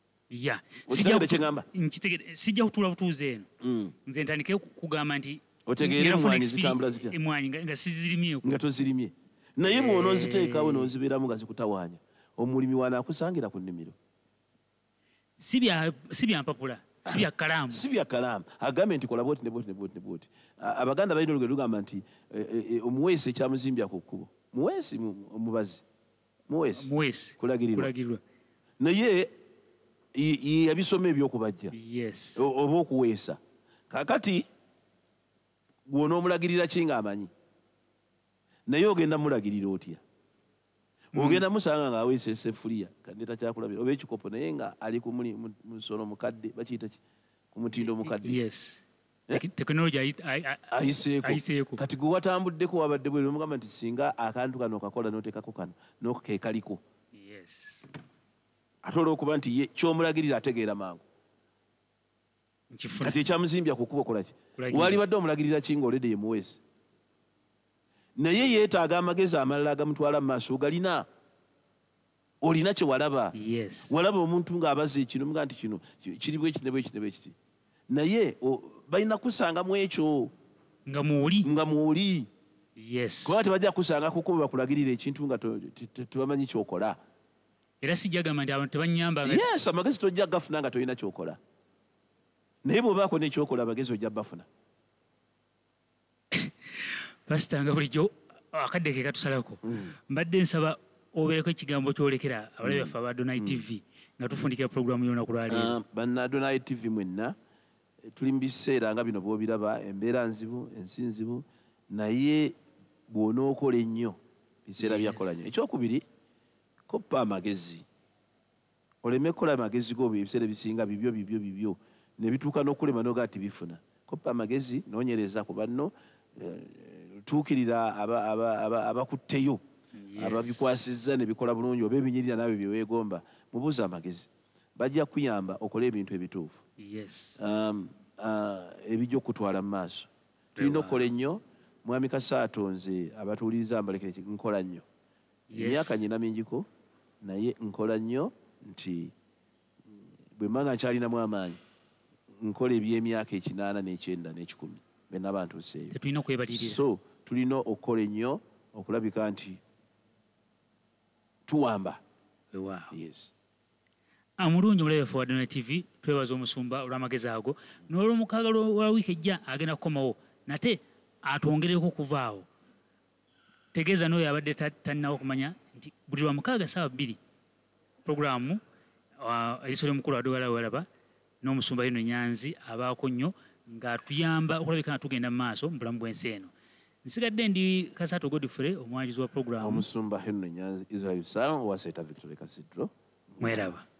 sijja kutuula butuuzi eno nze ntandike kugamba nti otegeere emwanyi zitambula zitya emwanyi nga sizirimyeko nga tozirimye naye bw'onooziteekawo n'ozibeeramu nga zikutawaanya omulimi wanaakusangira ku nnimiro si bya mpapula si bya kalaamu agambe nti kola bwoti ne bwoti abaganda balina olugero lugamba nti omuweesi ekyamuzimbya ku kkubo muweesi omubazi muweesi kulagirirwa naye yabisoma ebyokubajja oba okuweesa kakati gw'onoomulagirira ki ng'amanyi naye ogenda mulagirira otya ogenda musanga ng'aweesa eseffuliya kandeeta kyakulabira oba ekikopo naye nga ali ku musono mukadde bakiyita ki ku mutindo mukadde tekinologi ayiseeko kati gwe watambuddeko wabadde bwe omugamba nti singa akantu kano okakola n'oteekako kano n'okekaliko ate olw'okuba nti ye ky'omulagirira ategeera mangu kati ekyamuzimbya ku kkubo kolaki walibadde omulagirira ki ng'oledde ye muweesi naye yeetaaga amagezi amalala agamutwala mu maaso galina olina kye walaba walaba omuntu ng'abaza ekino muga nti kino kiri bwekiti ne bwekiti naye balina kusanga mu ekyo nga muoli kuba tebajja kusanga kuko bwe bakulagirira ekintu nga tebamanyi kyokola era sijja gamba nti abantu tebanyamba amagezi tojja gafuna nga tolina kyokola naye bw'obaako n'ekyokola abagezi ojja bafuna pasita nga bulijjo akadde ke katusalako mbadde nsaba obeereko ekigambo kyolekera abalabi baffe aba Adonai TV nga tufundikira puroguramu y'olunaku lwaleero banna Adonai TV mwenna tuli mu biseera nga bino bw'obiraba embeera nzibu ensi nzibu naye bw'onookola ennyo biseera byakola nnyo ekyokubiri koppa amagezi oleme kukola amagezi go ebiseera bisinga bibyo ne bituuka n'okulema n'ogaa tibifuna koppa amagezi noonyereza ku banno tuukirira abakutteyo ababikwasizza ne bikola bulungi oba ebinyirira naawe bye weegomba mubuuze amagezi bajja kuyamba okola ebintu ebituufu ebijja okutwala mu maaso tulina okukola ennyo mwami Kasa atonze abatuwuliriza mbalekere nkola nnyo emyaka nyina mingiko naye nkola nnyo nti bwe mmanga nkyalinamu amaanyi nkola eby'emyaka 8 n'ekyenda n'ekikumi be n'abantu nseeyo so tulina okukola ennyo okulabika nti tuwamba mulungi omulabe waffe wa Adonai TV twebaza omusumba olw'amagezi ago n'olw'omukaaga lwa wiiki ejja agenda kukomawo nate atwongereko okuvaawo tegeeza n'oyo abadde talinawo okumanya nti buli lwa 6 puroguramu eriiso ly'omukulu Adonai walaba n'omusumba yino Nyanzi abaako nnyo ng'atuyamba okulabika nga tugenda mu maaso mu bulamu bw'ensi eno. Nsigadde ndi Kasaato Godfrey omwanjuzi wa puroguramu omusumba Henry Nyanzi Israel Salm wa Seeta Victoria Cathedral. Mweraba.